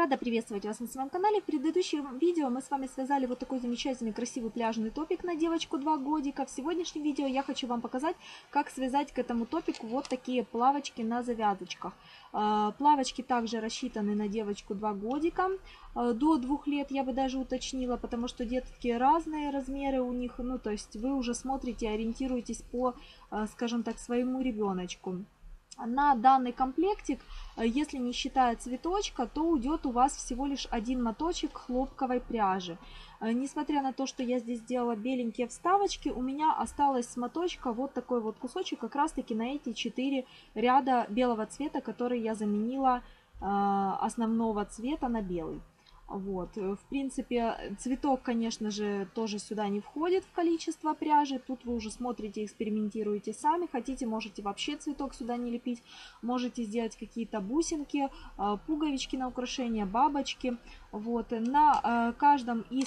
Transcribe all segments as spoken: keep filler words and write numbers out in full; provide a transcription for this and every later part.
Рада приветствовать вас на своем канале. В предыдущем видео мы с вами связали вот такой замечательный красивый пляжный топик на девочку два годика. В сегодняшнем видео я хочу вам показать, как связать к этому топику вот такие плавочки на завязочках. Плавочки также рассчитаны на девочку два годика. До двух лет я бы даже уточнила, потому что детки разные размеры у них. Ну, то есть вы уже смотрите, ориентируетесь по, скажем так, своему ребеночку. На данный комплектик, если не считая цветочка, то уйдет у вас всего лишь один моточек хлопковой пряжи. Несмотря на то, что я здесь сделала беленькие вставочки, у меня осталось с моточка вот такой вот кусочек, как раз таки на эти четыре ряда белого цвета, которые я заменила основного цвета на белый. Вот, в принципе, цветок, конечно же, тоже сюда не входит в количество пряжи. Тут вы уже смотрите, экспериментируете сами. Хотите, можете вообще цветок сюда не лепить. Можете сделать какие-то бусинки, пуговички на украшение, бабочки. Вот, на каждом из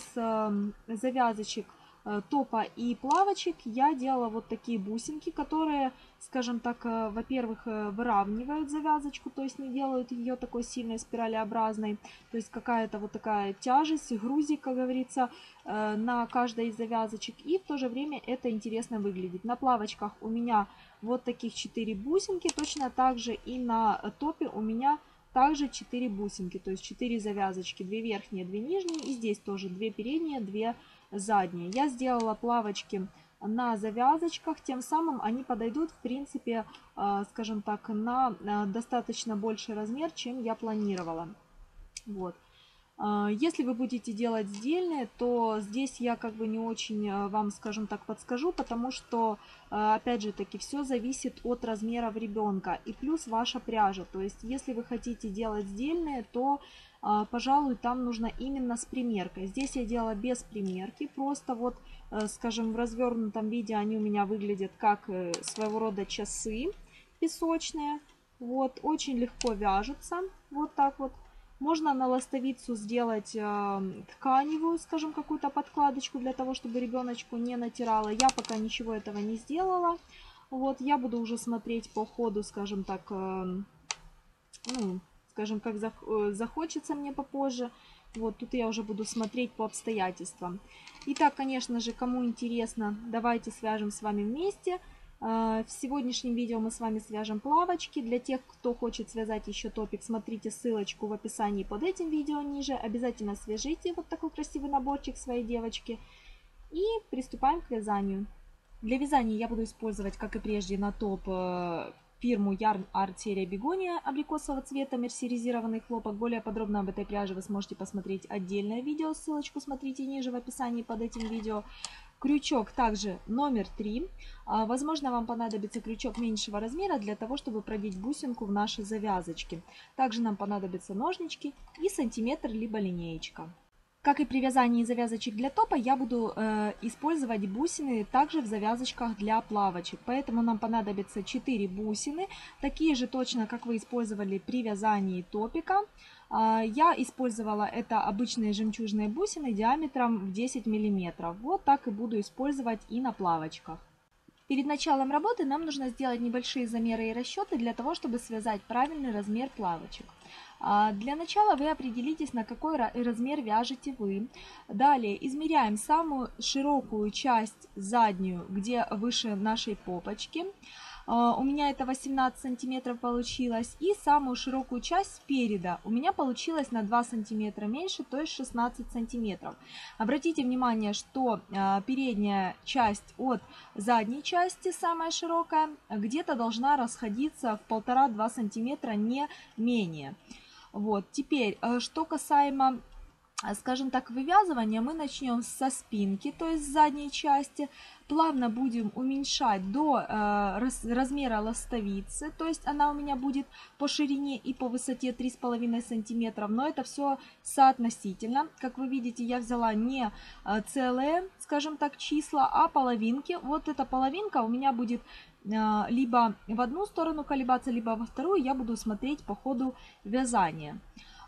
завязочек топа и плавочек я делала вот такие бусинки, которые, скажем так, во-первых, выравнивают завязочку, то есть не делают ее такой сильной спиралеобразной, то есть какая-то вот такая тяжесть, грузик, как говорится, на каждой из завязочек, и в то же время это интересно выглядит. На плавочках у меня вот таких четыре бусинки, точно так же и на топе у меня также четыре бусинки, то есть четыре завязочки, две верхние, две нижние, и здесь тоже две передние, две задние. Я сделала плавочки на завязочках, тем самым они подойдут, в принципе, скажем так, на достаточно больший размер, чем я планировала. Вот. Если вы будете делать сдельные, то здесь я как бы не очень вам, скажем так, подскажу, потому что, опять же таки, все зависит от размеров ребенка и плюс ваша пряжа. То есть, если вы хотите делать сдельные, то, пожалуй, там нужно именно с примеркой. Здесь я делала без примерки, просто вот, скажем, в развернутом виде они у меня выглядят как своего рода часы песочные. Вот, очень легко вяжутся, вот так вот. Можно на ластовицу сделать э, тканевую, скажем, какую-то подкладочку для того, чтобы ребеночку не натирала. Я пока ничего этого не сделала. Вот, я буду уже смотреть по ходу, скажем так, э, ну, скажем, как зах захочется мне попозже. Вот, тут я уже буду смотреть по обстоятельствам. Итак, конечно же, кому интересно, давайте свяжем с вами вместе. В сегодняшнем видео мы с вами свяжем плавочки. Для тех, кто хочет связать еще топик, смотрите ссылочку в описании под этим видео ниже. Обязательно свяжите вот такой красивый наборчик своей девочки. И приступаем к вязанию. Для вязания я буду использовать, как и прежде, на топ фирму Yarn Art серия Бегония абрикосового цвета, мерсеризированный хлопок. Более подробно об этой пряже вы сможете посмотреть отдельное видео. Ссылочку смотрите ниже в описании под этим видео. Крючок также номер три. Возможно, вам понадобится крючок меньшего размера для того, чтобы продеть бусинку в наши завязочки. Также нам понадобятся ножнички и сантиметр либо линеечка. Как и при вязании завязочек для топа, я буду э, использовать бусины также в завязочках для плавочек. Поэтому нам понадобится четыре бусины, такие же точно, как вы использовали при вязании топика. Э, я использовала это обычные жемчужные бусины диаметром в десять миллиметров. Вот так и буду использовать и на плавочках. Перед началом работы нам нужно сделать небольшие замеры и расчеты для того, чтобы связать правильный размер плавочек. Для начала вы определитесь, на какой размер вяжете вы. Далее измеряем самую широкую часть заднюю, где выше нашей попочки. У меня это восемнадцать сантиметров получилось. И самую широкую часть спереда у меня получилось на два сантиметра меньше, то есть шестнадцать сантиметров. Обратите внимание, что передняя часть от задней части, самая широкая, где-то должна расходиться в полтора-два сантиметра, не менее. Вот, теперь, что касаемо, скажем так, вывязывания, мы начнем со спинки, то есть с задней части. Плавно будем уменьшать до э, раз, размера ластовицы, то есть она у меня будет по ширине и по высоте три с половиной сантиметра, но это все соотносительно. Как вы видите, я взяла не э, целые, скажем так, числа, а половинки. Вот эта половинка у меня будет э, либо в одну сторону колебаться, либо во вторую. Я буду смотреть по ходу вязания.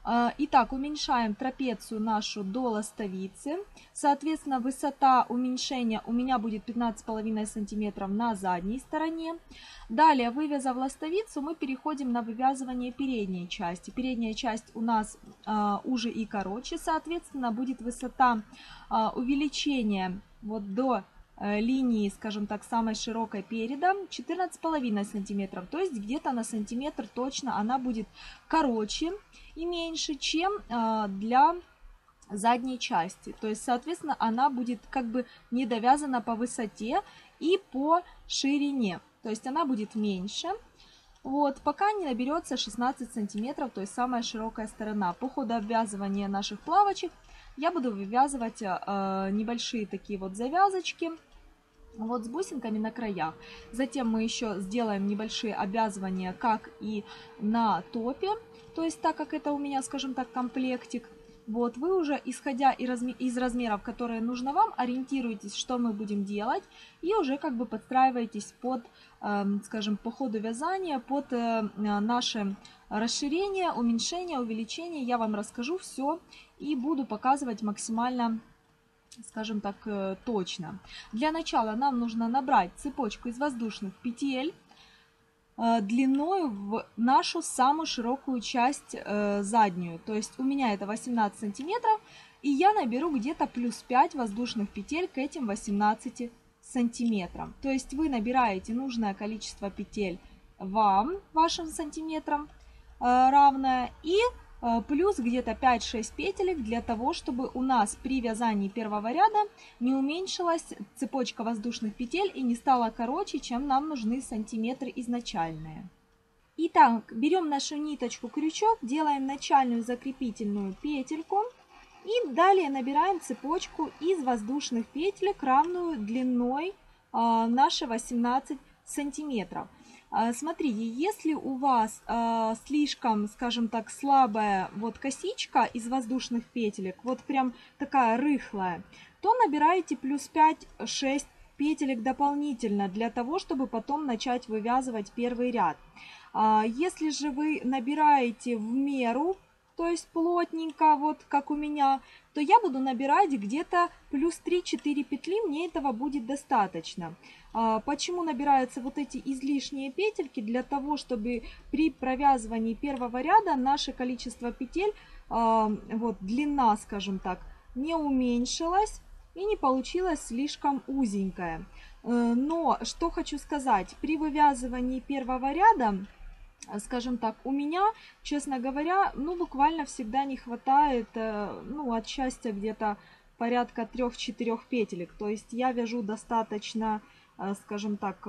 Итак, уменьшаем трапецию нашу до ластовицы. Соответственно, высота уменьшения у меня будет пятнадцать с половиной сантиметров на задней стороне. Далее, вывязав ластовицу, мы переходим на вывязывание передней части. Передняя часть у нас а, уже и короче, соответственно, будет высота а, увеличения вот до линии, скажем так, самой широкой переда четырнадцать с половиной сантиметров, то есть где-то на сантиметр точно она будет короче и меньше, чем для задней части. То есть, соответственно, она будет как бы не довязана по высоте и по ширине. То есть она будет меньше. Вот, пока не наберется шестнадцать сантиметров, то есть самая широкая сторона. По ходу обвязывания наших плавочек я буду вывязывать э, небольшие такие вот завязочки. Вот с бусинками на краях. Затем мы еще сделаем небольшие обвязывания, как и на топе. То есть, так как это у меня, скажем так, комплектик. Вот, вы уже, исходя из размеров, которые нужно вам, ориентируетесь, что мы будем делать. И уже как бы подстраиваетесь под, э, скажем, по ходу вязания, под э, наше расширение, уменьшение, увеличение. Я вам расскажу все и буду показывать максимально, скажем так, точно. Для начала нам нужно набрать цепочку из воздушных петель длиной в нашу самую широкую часть заднюю. То есть у меня это восемнадцать сантиметров, и я наберу где-то плюс пять воздушных петель к этим восемнадцати сантиметрам. То есть вы набираете нужное количество петель вам, вашим сантиметрам равное, и плюс где-то пять-шесть петелек для того, чтобы у нас при вязании первого ряда не уменьшилась цепочка воздушных петель и не стала короче, чем нам нужны сантиметры изначальные. Итак, берем нашу ниточку, крючок, делаем начальную закрепительную петельку и далее набираем цепочку из воздушных петелек, равную длиной наши восемнадцать сантиметров. Смотрите, если у вас э, слишком, скажем так, слабая вот косичка из воздушных петелек, вот прям такая рыхлая, то набираете плюс пять-шесть петелек дополнительно для того, чтобы потом начать вывязывать первый ряд. А если же вы набираете в меру, то есть плотненько, вот как у меня, то я буду набирать где-то плюс три-четыре петли, мне этого будет достаточно. А почему набираются вот эти излишние петельки? Для того, чтобы при провязывании первого ряда наше количество петель, а, вот длина, скажем так, не уменьшилась и не получилась слишком узенькая. Но что хочу сказать, при вывязывании первого ряда, скажем так, у меня, честно говоря, ну буквально всегда не хватает, ну от счастья где-то порядка трех-четырех петелек. То есть я вяжу достаточно, скажем так,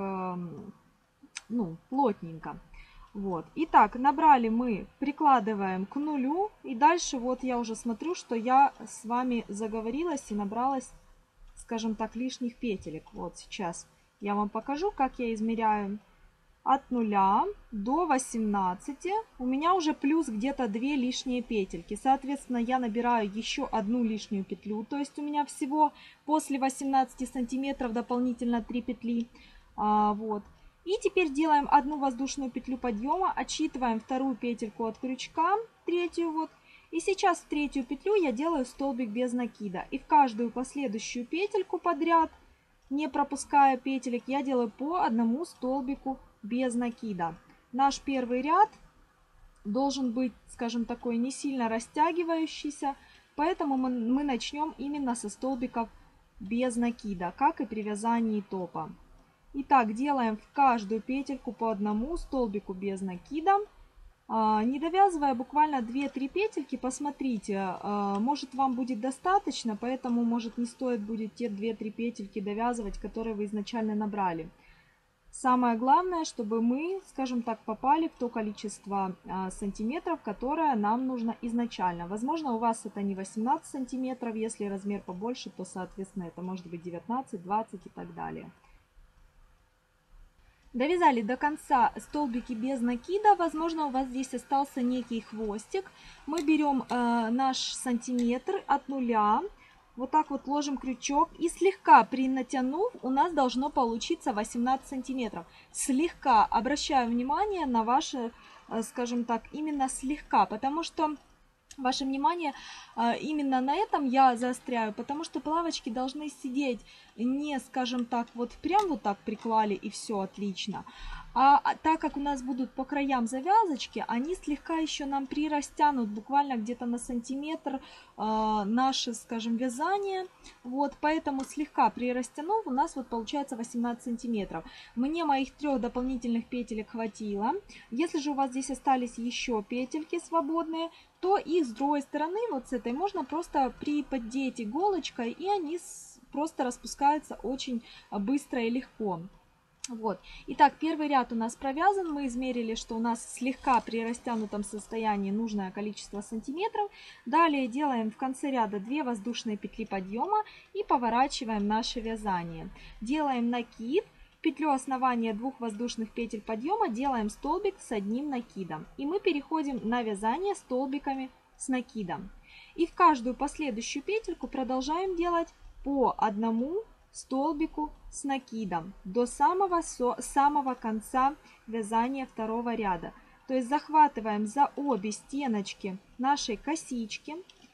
ну плотненько. Вот. Итак, набрали мы, прикладываем к нулю. И дальше вот я уже смотрю, что я с вами заговорилась и набралась, скажем так, лишних петелек. Вот сейчас я вам покажу, как я измеряю. От нуля до восемнадцати у меня уже плюс где-то две лишние петельки. Соответственно, я набираю еще одну лишнюю петлю. То есть у меня всего после восемнадцати сантиметров дополнительно три петли. А, вот. И теперь делаем одну воздушную петлю подъема, отсчитываем вторую петельку от крючка, третью вот. И сейчас в третью петлю я делаю столбик без накида. И в каждую последующую петельку подряд, не пропуская петелек, я делаю по одному столбику без накида. Наш первый ряд должен быть, скажем, такой не сильно растягивающийся, поэтому мы, мы начнем именно со столбиков без накида, как и при вязании топа. Итак, делаем в каждую петельку по одному столбику без накида, а, не довязывая буквально две-три петельки. Посмотрите, а, может вам будет достаточно, поэтому может не стоит будет те две-три петельки довязывать, которые вы изначально набрали. Самое главное, чтобы мы, скажем так, попали в то количество а, сантиметров, которое нам нужно изначально. Возможно, у вас это не восемнадцать сантиметров, если размер побольше, то, соответственно, это может быть девятнадцать, двадцать и так далее. Довязали до конца столбики без накида. Возможно, у вас здесь остался некий хвостик. Мы берем э, наш сантиметр от нуля. Вот так вот ложим крючок и слегка принатянув, у нас должно получиться восемнадцать сантиметров. Слегка обращаю внимание на ваши, скажем так, именно слегка, потому что ваше внимание именно на этом я заостряю, потому что плавочки должны сидеть не, скажем так, вот прям вот так приклали и все отлично. А так как у нас будут по краям завязочки, они слегка еще нам прирастянут буквально где-то на сантиметр э, наше, скажем, вязание. Вот, поэтому слегка прирастянув, у нас вот получается восемнадцать сантиметров. Мне моих трех дополнительных петелек хватило. Если же у вас здесь остались еще петельки свободные, то их с другой стороны, вот с этой, можно просто приподдеть иголочкой, и они просто распускаются очень быстро и легко. Вот. Итак, первый ряд у нас провязан. Мы измерили, что у нас слегка при растянутом состоянии нужное количество сантиметров. Далее делаем в конце ряда две воздушные петли подъема и поворачиваем наше вязание. Делаем накид. В петлю основания двух воздушных петель подъема делаем столбик с одним накидом. И мы переходим на вязание столбиками с накидом. И в каждую последующую петельку продолжаем делать по одному столбику с накидом до самого, самого конца вязания второго ряда. То есть захватываем за обе стеночки нашей косички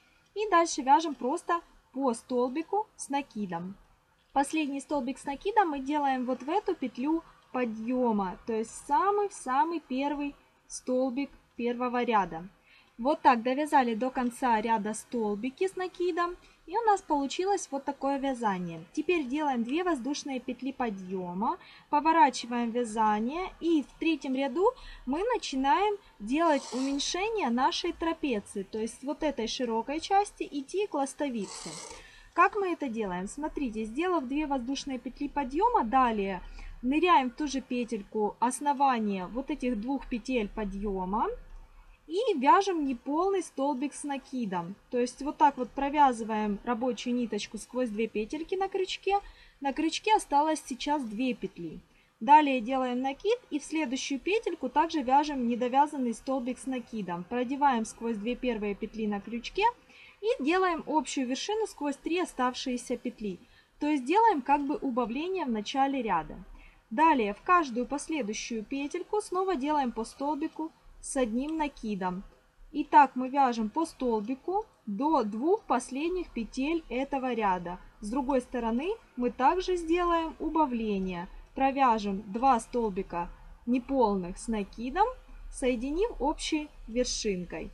и дальше вяжем просто по столбику с накидом. Последний столбик с накидом мы делаем вот в эту петлю подъема, то есть самый-самый первый столбик первого ряда. Вот так довязали до конца ряда столбики с накидом, и у нас получилось вот такое вязание. Теперь делаем две воздушные петли подъема, поворачиваем вязание, и в третьем ряду мы начинаем делать уменьшение нашей трапеции, то есть вот этой широкой части идти к ластовице. Как мы это делаем? Смотрите, сделав две воздушные петли подъема, далее ныряем в ту же петельку основания вот этих двух петель подъема и вяжем неполный столбик с накидом. То есть вот так вот провязываем рабочую ниточку сквозь две петельки на крючке. На крючке осталось сейчас две петли. Далее делаем накид и в следующую петельку также вяжем недовязанный столбик с накидом. Продеваем сквозь две первые петли на крючке и делаем общую вершину сквозь три оставшиеся петли. То есть делаем как бы убавление в начале ряда. Далее в каждую последующую петельку снова делаем по столбику с одним накидом. И так мы вяжем по столбику до двух последних петель этого ряда. С другой стороны мы также сделаем убавление. Провяжем два столбика неполных с накидом, соединив общей вершинкой.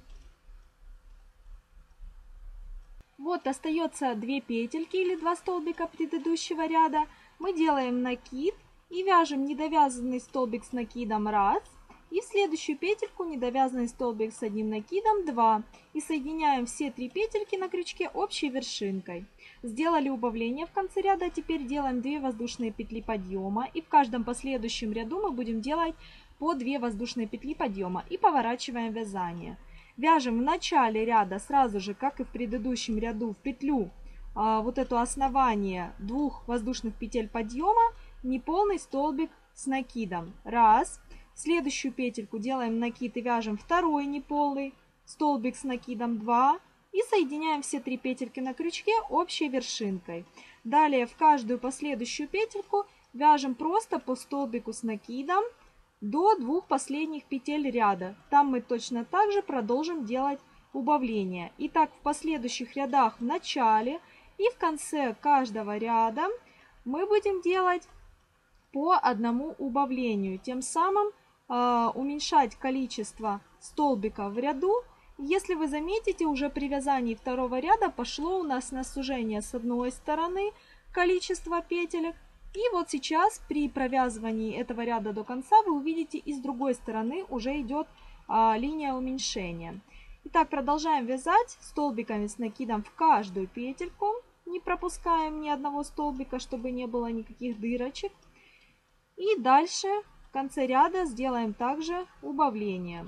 Вот остается две петельки или два столбика предыдущего ряда. Мы делаем накид и вяжем недовязанный столбик с накидом раз. И в следующую петельку недовязанный столбик с одним накидом два. И соединяем все три петельки на крючке общей вершинкой. Сделали убавление в конце ряда. Теперь делаем две воздушные петли подъема. И в каждом последующем ряду мы будем делать по две воздушные петли подъема. И поворачиваем вязание. Вяжем в начале ряда сразу же, как и в предыдущем ряду, в петлю а, вот это основание двух воздушных петель подъема, неполный столбик с накидом. Раз. Следующую петельку делаем накид и вяжем второй неполный столбик с накидом два. И соединяем все три петельки на крючке общей вершинкой. Далее в каждую последующую петельку вяжем просто по столбику с накидом до двух последних петель ряда. Там мы точно так же продолжим делать убавление. Итак, в последующих рядах в начале и в конце каждого ряда мы будем делать по одному убавлению. Тем самым э, уменьшать количество столбиков в ряду. Если вы заметите, уже при вязании второго ряда пошло у нас на сужение с одной стороны количество петелек. И вот сейчас при провязывании этого ряда до конца вы увидите, и с другой стороны уже идет а, линия уменьшения. Итак, продолжаем вязать столбиками с накидом в каждую петельку. Не пропускаем ни одного столбика, чтобы не было никаких дырочек. И дальше в конце ряда сделаем также убавление.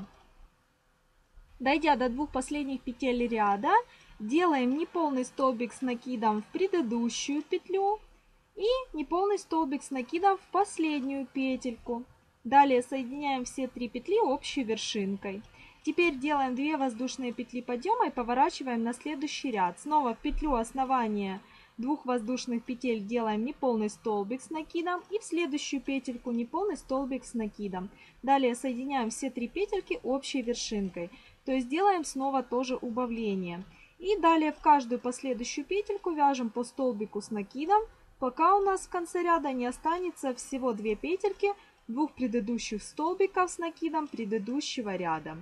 Дойдя до двух последних петель ряда, делаем неполный столбик с накидом в предыдущую петлю. И неполный столбик с накидом в последнюю петельку. Далее соединяем все три петли общей вершинкой. Теперь делаем две воздушные петли подъема и поворачиваем на следующий ряд. Снова в петлю основания двух воздушных петель делаем неполный столбик с накидом и в следующую петельку неполный столбик с накидом. Далее соединяем все три петельки общей вершинкой. То есть делаем снова тоже убавление. И далее в каждую последующую петельку вяжем по столбику с накидом, пока у нас в конце ряда не останется всего две петельки двух предыдущих столбиков с накидом предыдущего ряда.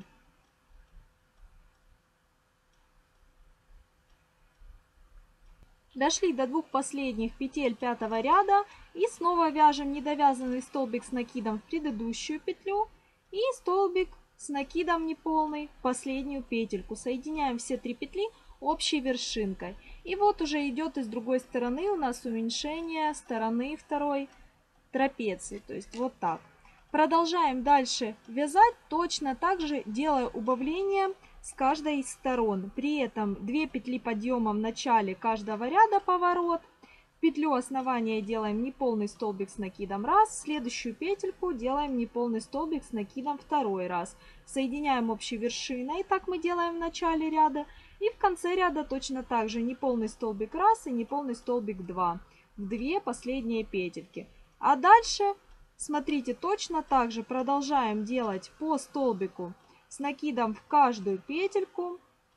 Дошли до двух последних петель пятого ряда и снова вяжем недовязанный столбик с накидом в предыдущую петлю и столбик с накидом неполный в последнюю петельку. Соединяем все три петли общей вершинкой. И вот уже идет и с другой стороны у нас уменьшение стороны второй трапеции. То есть вот так. Продолжаем дальше вязать, точно так же делая убавление с каждой из сторон. При этом две петли подъема в начале каждого ряда поворот. В петлю основания делаем неполный столбик с накидом раз. Следующую петельку делаем неполный столбик с накидом второй раз. Соединяем общей вершиной. Так мы делаем в начале ряда. И в конце ряда точно так же неполный столбик раз и неполный столбик два. В две последние петельки. А дальше, смотрите, точно так же продолжаем делать по столбику с накидом в каждую петельку,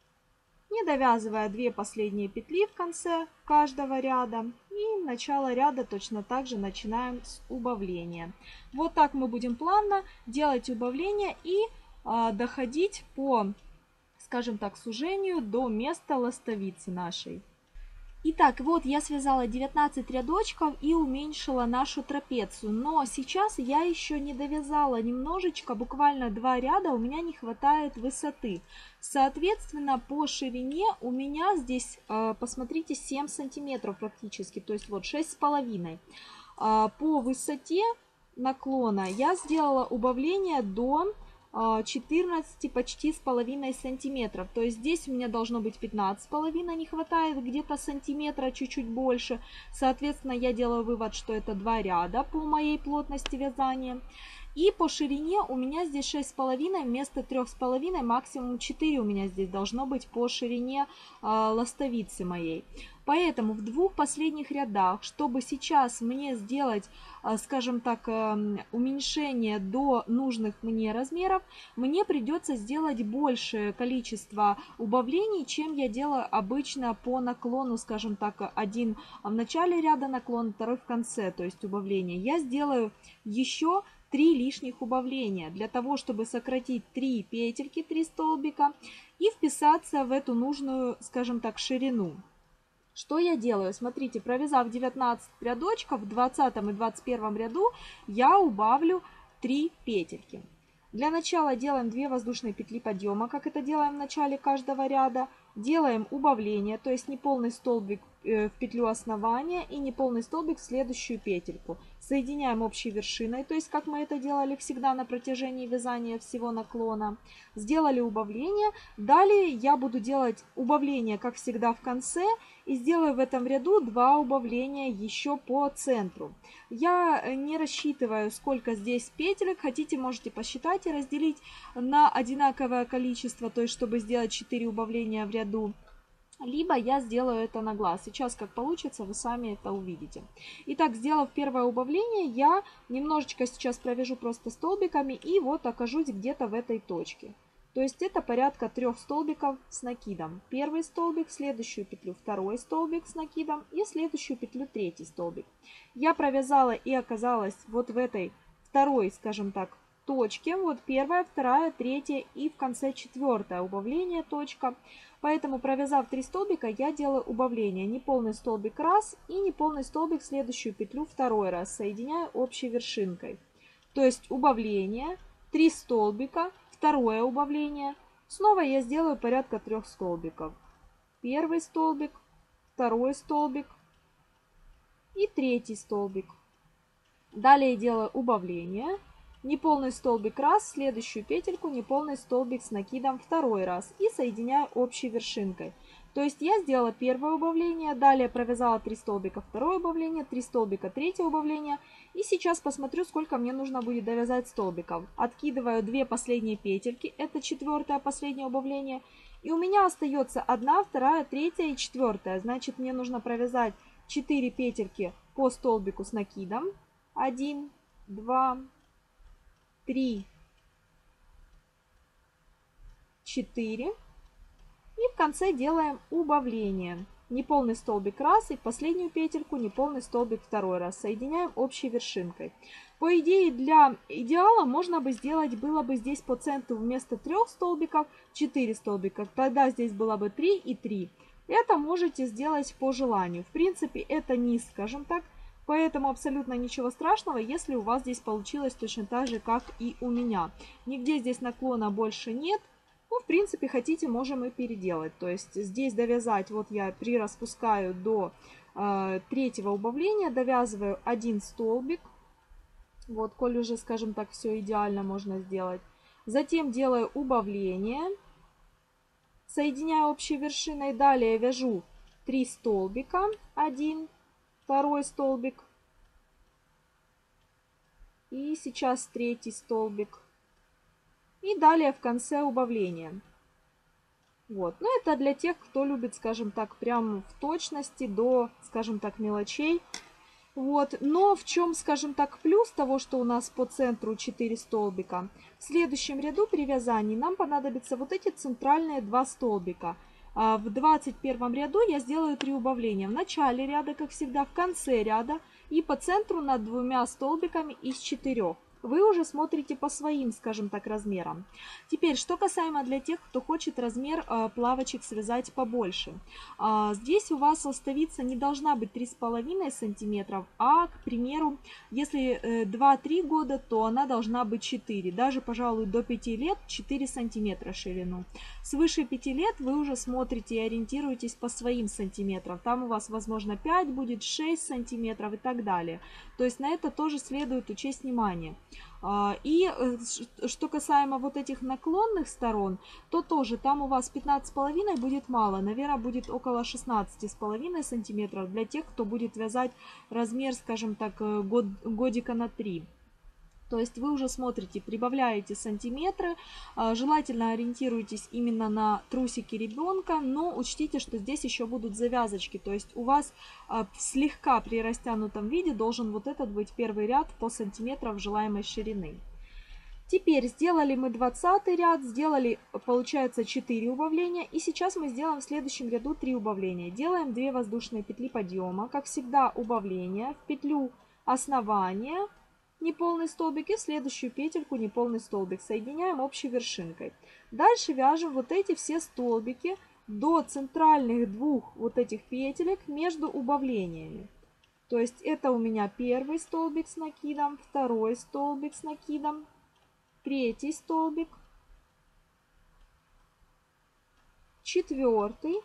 не довязывая две последние петли в конце каждого ряда. И начало ряда точно так же начинаем с убавления. Вот так мы будем плавно делать убавление и э, доходить по, скажем так, сужению до места ластовицы нашей. Итак, вот я связала девятнадцать рядочков и уменьшила нашу трапецию. Но сейчас я еще не довязала немножечко, буквально два ряда, у меня не хватает высоты. Соответственно, по ширине у меня здесь, посмотрите, семь сантиметров практически, то есть вот шесть с половиной. По высоте наклона я сделала убавление до четырнадцать почти с половиной сантиметров. То есть здесь у меня должно быть пятнадцать с половиной, не хватает где-то сантиметра, чуть-чуть больше. Соответственно, я делаю вывод, что это два ряда по моей плотности вязания. И по ширине у меня здесь шесть с половиной вместо трёх с половиной, максимум четыре у меня здесь должно быть по ширине э, ластовицы моей. Поэтому в двух последних рядах, чтобы сейчас мне сделать, скажем так, уменьшение до нужных мне размеров, мне придется сделать большее количество убавлений, чем я делаю обычно по наклону, скажем так, один в начале ряда наклон, второй в конце, то есть убавление. Я сделаю еще три лишних убавления для того, чтобы сократить три петельки, три столбика и вписаться в эту нужную, скажем так, ширину. Что я делаю? Смотрите, провязав девятнадцать рядочков, в двадцатом и двадцать первом ряду я убавлю три петельки. Для начала делаем две воздушные петли подъема, как это делаем в начале каждого ряда. Делаем убавление, то есть неполный столбик в петлю основания и неполный столбик в следующую петельку. Соединяем общей вершиной, то есть как мы это делали всегда на протяжении вязания всего наклона. Сделали убавление. Далее я буду делать убавление, как всегда, в конце. И сделаю в этом ряду два убавления еще по центру. Я не рассчитываю, сколько здесь петелек. Хотите, можете посчитать и разделить на одинаковое количество, то есть чтобы сделать четыре убавления в ряду. Либо я сделаю это на глаз. Сейчас как получится, вы сами это увидите. Итак, сделав первое убавление, я немножечко сейчас провяжу просто столбиками и вот окажусь где-то в этой точке. То есть это порядка трех столбиков с накидом. Первый столбик, следующую петлю второй столбик с накидом и следующую петлю третий столбик. Я провязала и оказалась вот в этой второй, скажем так, точке. Вот первая, вторая, третья и в конце четвертое убавление точка. Поэтому, провязав три столбика, я делаю убавление. Неполный столбик раз и неполный столбик в следующую петлю второй раз. Соединяю общей вершинкой. То есть убавление, три столбика, второе убавление. Снова я сделаю порядка трех столбиков. Первый столбик, второй столбик и третий столбик. Далее делаю убавление. Неполный столбик раз, следующую петельку, неполный столбик с накидом второй раз и соединяю общей вершинкой. То есть я сделала первое убавление, далее провязала три столбика, второе убавление, три столбика, третье убавление. И сейчас посмотрю, сколько мне нужно будет довязать столбиков. Откидываю две последние петельки, это четвертое последнее убавление. И у меня остается одна, вторая, третья и четвертая. Значит, мне нужно провязать четыре петельки по столбику с накидом. один, два, три, четыре. И в конце делаем убавление. Неполный столбик раз и в последнюю петельку неполный столбик второй раз. Соединяем общей вершинкой. По идее, для идеала можно бы сделать, было бы здесь по центру вместо трех столбиков четыре столбика. Тогда здесь было бы три и три. Это можете сделать по желанию. В принципе, это низ, скажем так. Поэтому абсолютно ничего страшного, если у вас здесь получилось точно так же, как и у меня. Нигде здесь наклона больше нет. Ну, в принципе, хотите, можем и переделать. То есть здесь довязать, вот я прираспускаю до э, третьего убавления, довязываю один столбик. Вот, коль уже, скажем так, все идеально можно сделать. Затем делаю убавление, соединяю общей вершиной. Далее вяжу три столбика, один, второй столбик. И сейчас третий столбик. И далее в конце убавление. Вот. Но это для тех, кто любит, скажем так, прям в точности до, скажем так, мелочей. Вот. Но в чем, скажем так, плюс того, что у нас по центру четыре столбика. В следующем ряду при вязании нам понадобятся вот эти центральные два столбика. В двадцать первом ряду я сделаю три убавления. В начале ряда, как всегда, в конце ряда и по центру над двумя столбиками из четырех. Вы уже смотрите по своим, скажем так, размерам. Теперь, что касаемо для тех, кто хочет размер э, плавочек связать побольше. Э, здесь у вас ластовица не должна быть три с половиной сантиметра, а, к примеру, если э, два-три года, то она должна быть четыре. Даже, пожалуй, до пяти лет четыре сантиметра ширину. Свыше пяти лет вы уже смотрите и ориентируетесь по своим сантиметрам. Там у вас, возможно, пять будет, шесть сантиметров и так далее. То есть на это тоже следует учесть внимание. И что касаемо вот этих наклонных сторон, то тоже там у вас пятнадцать с половиной будет мало. Наверное, будет около шестнадцати с половиной сантиметров для тех, кто будет вязать размер, скажем так, год, годика на три. То есть вы уже смотрите, прибавляете сантиметры, желательно ориентируйтесь именно на трусики ребенка, но учтите, что здесь еще будут завязочки. То есть у вас слегка при растянутом виде должен вот этот быть первый ряд по сантиметрам желаемой ширины. Теперь сделали мы двадцатый ряд, сделали, получается, четыре убавления. И сейчас мы сделаем в следующем ряду три убавления. Делаем две воздушные петли подъема. Как всегда, убавление в петлю основания. Неполный столбик и в следующую петельку неполный столбик. Соединяем общей вершинкой. Дальше вяжем вот эти все столбики до центральных двух вот этих петелек между убавлениями. То есть это у меня первый столбик с накидом, второй столбик с накидом, третий столбик, четвертый.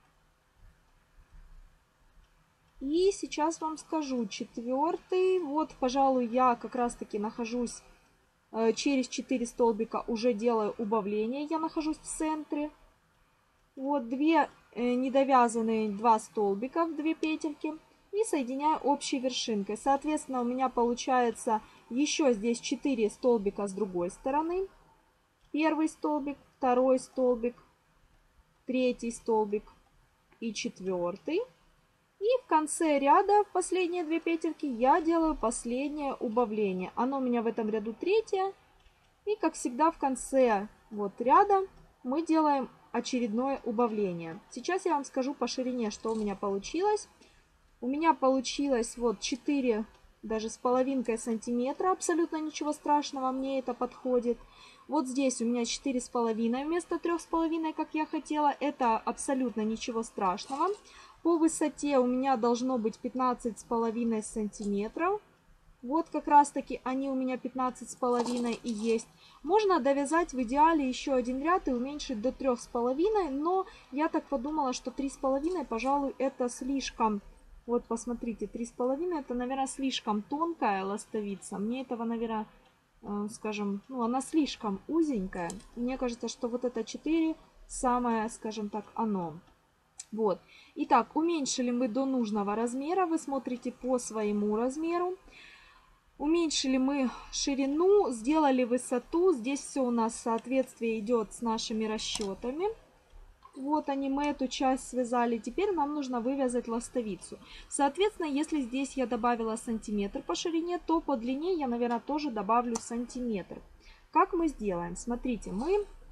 И сейчас вам скажу, четвертый, вот, пожалуй, я как раз-таки нахожусь э, через четыре столбика, уже делаю убавление, я нахожусь в центре. Вот, две э, недовязанные, два столбика, две петельки, и соединяю общей вершинкой. Соответственно, у меня получается еще здесь четыре столбика с другой стороны. Первый столбик, второй столбик, третий столбик и четвертый. И в конце ряда, в последние две петельки, я делаю последнее убавление. Оно у меня в этом ряду третье. И, как всегда, в конце вот ряда мы делаем очередное убавление. Сейчас я вам скажу по ширине, что у меня получилось. У меня получилось вот четыре, даже с половинкой сантиметра. Абсолютно ничего страшного, мне это подходит. Вот здесь у меня четыре с половиной вместо трех с половиной, как я хотела. Это абсолютно ничего страшного. По высоте у меня должно быть пятнадцать с половиной сантиметров. Вот как раз таки они у меня пятнадцать с половиной и есть. Можно довязать в идеале еще один ряд и уменьшить до трех с половиной, но я так подумала, что три с половиной, пожалуй, это слишком. Вот посмотрите, три с половиной это, наверное, слишком тонкая ластовица. Мне этого, наверное, скажем, ну, она слишком узенькая. Мне кажется, что вот это четыре самое, скажем так, оно. Вот. Итак, уменьшили мы до нужного размера. Вы смотрите по своему размеру. Уменьшили мы ширину, сделали высоту. Здесь все у нас в соответствии идет с нашими расчетами. Вот они, мы эту часть связали. Теперь нам нужно вывязать ластовицу. Соответственно, если здесь я добавила сантиметр по ширине, то по длине я, наверное, тоже добавлю сантиметр. Как мы сделаем? Смотрите, мы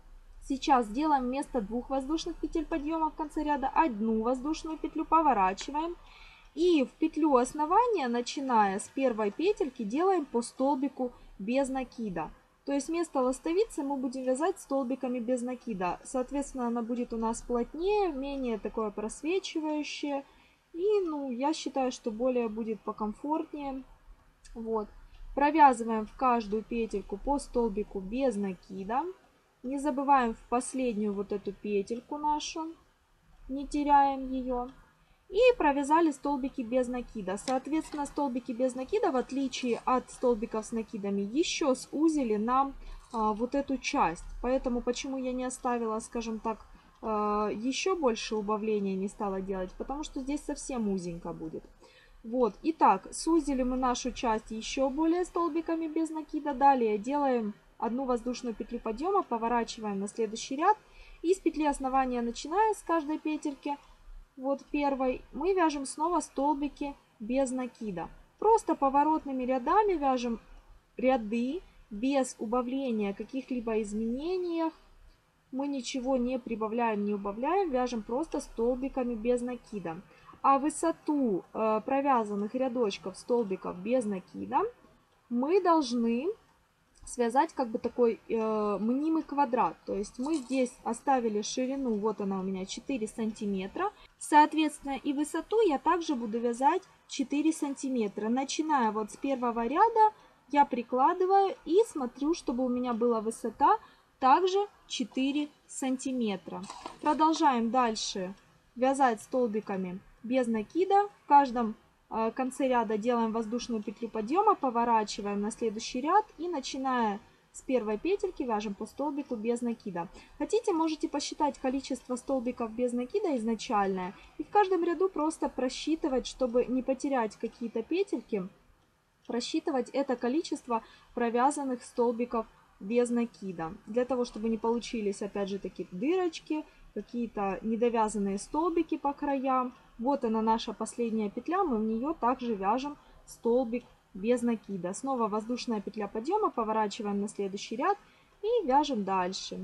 Сейчас делаем вместо двух воздушных петель подъема в конце ряда одну воздушную петлю, поворачиваем. И в петлю основания, начиная с первой петельки, делаем по столбику без накида. То есть вместо ластовицы мы будем вязать столбиками без накида. Соответственно, она будет у нас плотнее, менее такое просвечивающее. И, ну, я считаю, что более будет покомфортнее. Вот. Провязываем в каждую петельку по столбику без накида. Не забываем в последнюю вот эту петельку нашу, не теряем ее. И провязали столбики без накида. Соответственно, столбики без накида, в отличие от столбиков с накидами, еще сузили нам а, вот эту часть. Поэтому почему я не оставила, скажем так, а, еще больше убавления не стала делать, потому что здесь совсем узенько будет. Вот, итак, сузили мы нашу часть еще более столбиками без накида. Далее делаем одну воздушную петлю подъема, поворачиваем на следующий ряд. И с петли основания, начиная с каждой петельки, вот первой, мы вяжем снова столбики без накида. Просто поворотными рядами вяжем ряды без убавления каких-либо изменений. Мы ничего не прибавляем, не убавляем, вяжем просто столбиками без накида. А высоту э, провязанных рядочков столбиков без накида мы должны связать как бы такой э, мнимый квадрат. То есть мы здесь оставили ширину, вот она у меня четыре сантиметра. Соответственно, и высоту я также буду вязать четыре сантиметра. Начиная вот с первого ряда я прикладываю и смотрю, чтобы у меня была высота также четыре сантиметра. Продолжаем дальше вязать столбиками без накида. В каждом э, конце ряда делаем воздушную петлю подъема, поворачиваем на следующий ряд и начиная с первой петельки вяжем по столбику без накида. Хотите, можете посчитать количество столбиков без накида изначальное и в каждом ряду просто просчитывать, чтобы не потерять какие-то петельки, просчитывать это количество провязанных столбиков без накида, для того, чтобы не получились опять же такие дырочки, какие-то недовязанные столбики по краям. Вот она наша последняя петля, мы в нее также вяжем столбик без накида. Снова воздушная петля подъема, поворачиваем на следующий ряд и вяжем дальше.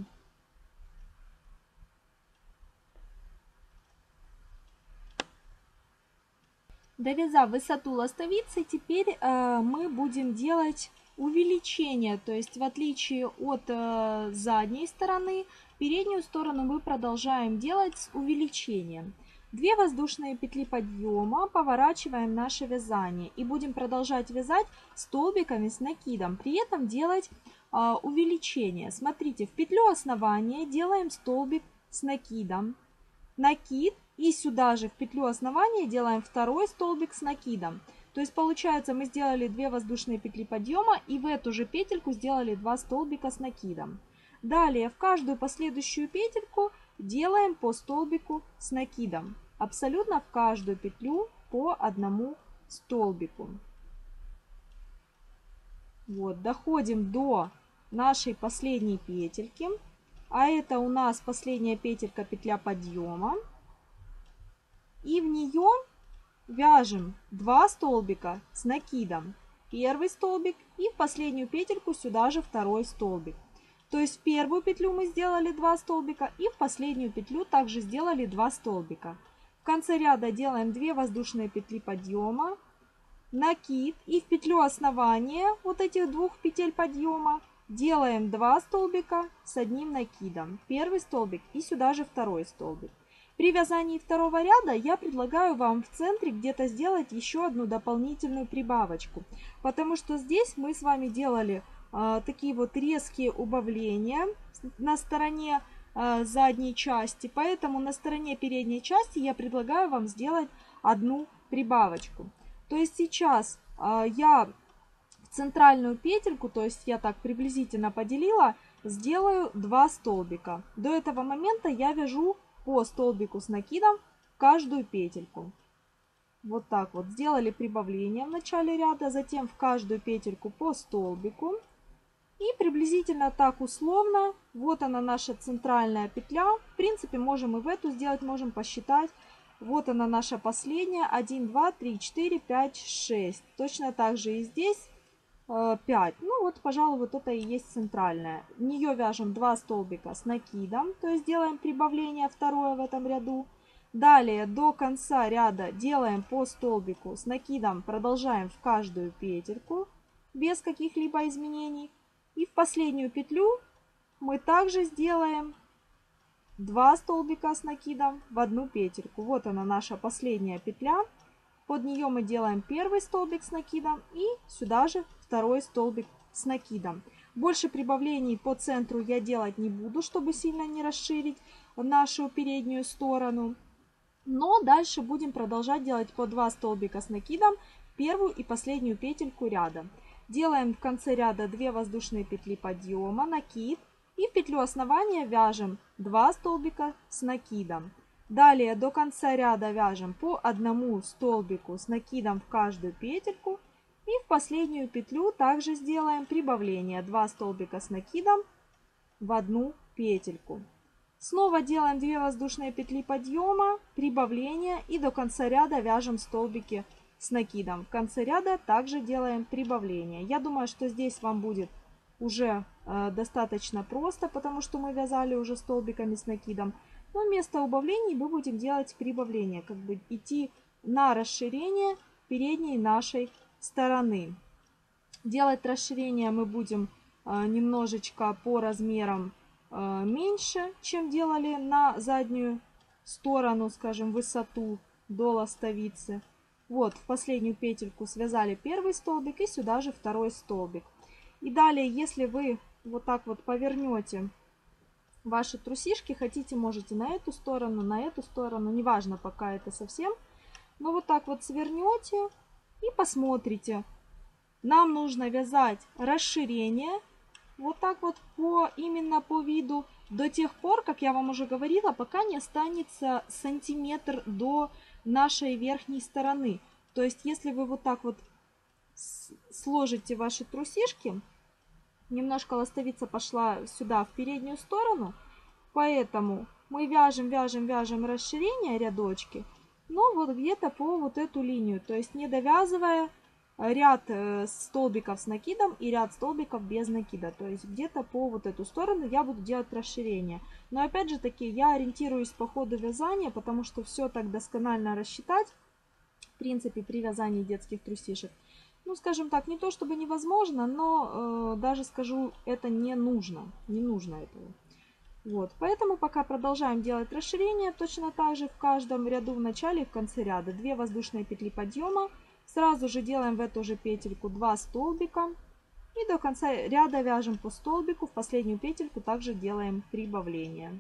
Довязав высоту ластовицы, теперь э, мы будем делать увеличение, то есть в отличие от э, задней стороны, переднюю сторону мы продолжаем делать с увеличением. Две воздушные петли подъема, поворачиваем наше вязание и будем продолжать вязать столбиками с накидом, при этом делать э, увеличение. Смотрите, в петлю основания делаем столбик с накидом, накид, и сюда же в петлю основания делаем второй столбик с накидом. То есть получается, мы сделали две воздушные петли подъема и в эту же петельку сделали два столбика с накидом. Далее в каждую последующую петельку делаем по столбику с накидом. Абсолютно в каждую петлю по одному столбику. Вот, доходим до нашей последней петельки. А это у нас последняя петелька, петля подъема. И в нее вяжем два столбика с накидом. Первый столбик и в последнюю петельку сюда же второй столбик. То есть в первую петлю мы сделали два столбика и в последнюю петлю также сделали два столбика. В конце ряда делаем две воздушные петли подъема, накид и в петлю основания вот этих двух петель подъема делаем два столбика с одним накидом. Первый столбик и сюда же второй столбик. При вязании второго ряда я предлагаю вам в центре где-то сделать еще одну дополнительную прибавочку, потому что здесь мы с вами делали э, такие вот резкие убавления на стороне э, задней части, поэтому на стороне передней части я предлагаю вам сделать одну прибавочку. То есть сейчас э, я в центральную петельку, то есть я так приблизительно поделила, сделаю два столбика. До этого момента я вяжу по столбику с накидом в каждую петельку. Вот так вот сделали прибавление в начале ряда, затем в каждую петельку по столбику. И приблизительно так условно, вот она наша центральная петля. В принципе, можем и в эту сделать, можем посчитать. Вот она наша последняя. один, два, три, четыре, пять, шесть. Точно так же и здесь пять. Ну вот, пожалуй, вот это и есть центральная. В нее вяжем два столбика с накидом, то есть делаем прибавление второе в этом ряду. Далее до конца ряда делаем по столбику с накидом, продолжаем в каждую петельку без каких-либо изменений. И в последнюю петлю мы также сделаем два столбика с накидом в одну петельку. Вот она, наша последняя петля. Под нее мы делаем первый столбик с накидом и сюда же второй столбик с накидом. Больше прибавлений по центру я делать не буду, чтобы сильно не расширить нашу переднюю сторону. Но дальше будем продолжать делать по два столбика с накидом в первую и последнюю петельку ряда. Делаем в конце ряда две воздушные петли подъема, накид. И в петлю основания вяжем два столбика с накидом. Далее до конца ряда вяжем по одному столбику с накидом в каждую петельку. И в последнюю петлю также сделаем прибавление два столбика с накидом в одну петельку. Снова делаем две воздушные петли подъема, прибавление и до конца ряда вяжем столбики с накидом. В конце ряда также делаем прибавление. Я думаю, что здесь вам будет уже э, достаточно просто, потому что мы вязали уже столбиками с накидом. Но вместо убавлений мы будем делать прибавление, как бы идти на расширение передней нашей стороны. Делать расширение мы будем э, немножечко по размерам э, меньше, чем делали на заднюю сторону, скажем, высоту до ластовицы. Вот, в последнюю петельку связали первый столбик и сюда же второй столбик. И далее, если вы вот так вот повернете ваши трусишки, хотите, можете на эту сторону, на эту сторону, неважно пока это совсем. Но вот так вот свернете и посмотрите. Нам нужно вязать расширение вот так вот по, именно по виду до тех пор, как я вам уже говорила, пока не останется сантиметр до нашей верхней стороны. То есть, если вы вот так вот сложите ваши трусишки, немножко ластовица пошла сюда в переднюю сторону, поэтому мы вяжем, вяжем, вяжем расширение рядочки, но вот где-то по вот эту линию, то есть не довязывая ряд столбиков с накидом и ряд столбиков без накида, то есть где-то по вот эту сторону я буду делать расширение. Но опять же таки я ориентируюсь по ходу вязания, потому что все так досконально рассчитать, в принципе, при вязании детских трусишек, ну, скажем так, не то чтобы невозможно, но э, даже скажу, это не нужно. Не нужно этого. Вот, поэтому пока продолжаем делать расширение, точно так же в каждом ряду в начале и в конце ряда. две воздушные петли подъема. Сразу же делаем в эту же петельку два столбика. И до конца ряда вяжем по столбику. В последнюю петельку также делаем прибавление.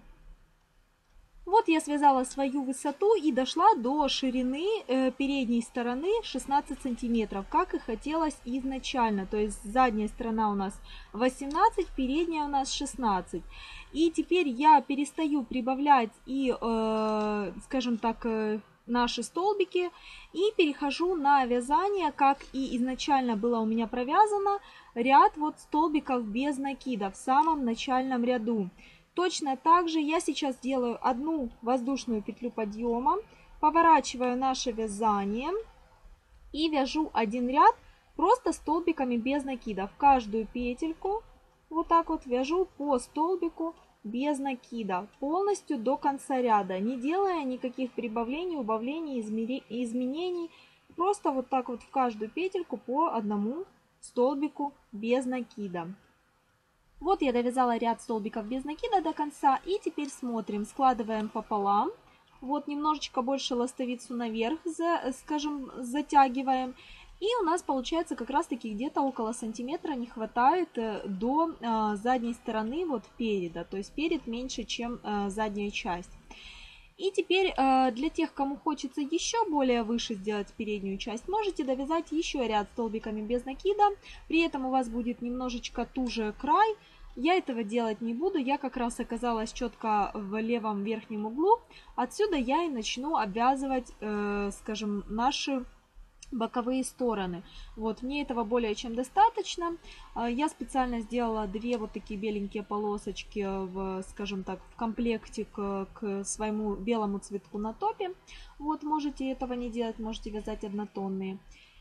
Вот я связала свою высоту и дошла до ширины э, передней стороны шестнадцать сантиметров, как и хотелось изначально. То есть задняя сторона у нас восемнадцать, передняя у нас шестнадцать. И теперь я перестаю прибавлять и, э, скажем так, э, наши столбики и перехожу на вязание, как и изначально было у меня провязано, ряд вот столбиков без накида в самом начальном ряду. Точно так же я сейчас делаю одну воздушную петлю подъема, поворачиваю наше вязание и вяжу один ряд просто столбиками без накида. В каждую петельку вот так вот вяжу по столбику без накида полностью до конца ряда, не делая никаких прибавлений, убавлений, изменений. Просто вот так вот в каждую петельку по одному столбику без накида. Вот я довязала ряд столбиков без накида до конца. И теперь смотрим, складываем пополам. Вот немножечко больше ластовицу наверх, за, скажем, затягиваем. И у нас получается как раз таки где-то около сантиметра не хватает до э, задней стороны вот переда. То есть перед меньше, чем э, задняя часть. И теперь э, для тех, кому хочется еще более выше сделать переднюю часть, можете довязать еще ряд столбиками без накида. При этом у вас будет немножечко туже край. Я этого делать не буду, я как раз оказалась четко в левом верхнем углу. Отсюда я и начну обвязывать, э, скажем, наши боковые стороны. Вот, мне этого более чем достаточно. Я специально сделала две вот такие беленькие полосочки, в, скажем так, в комплекте к, к своему белому цветку на топе. Вот, можете этого не делать, можете вязать однотонные.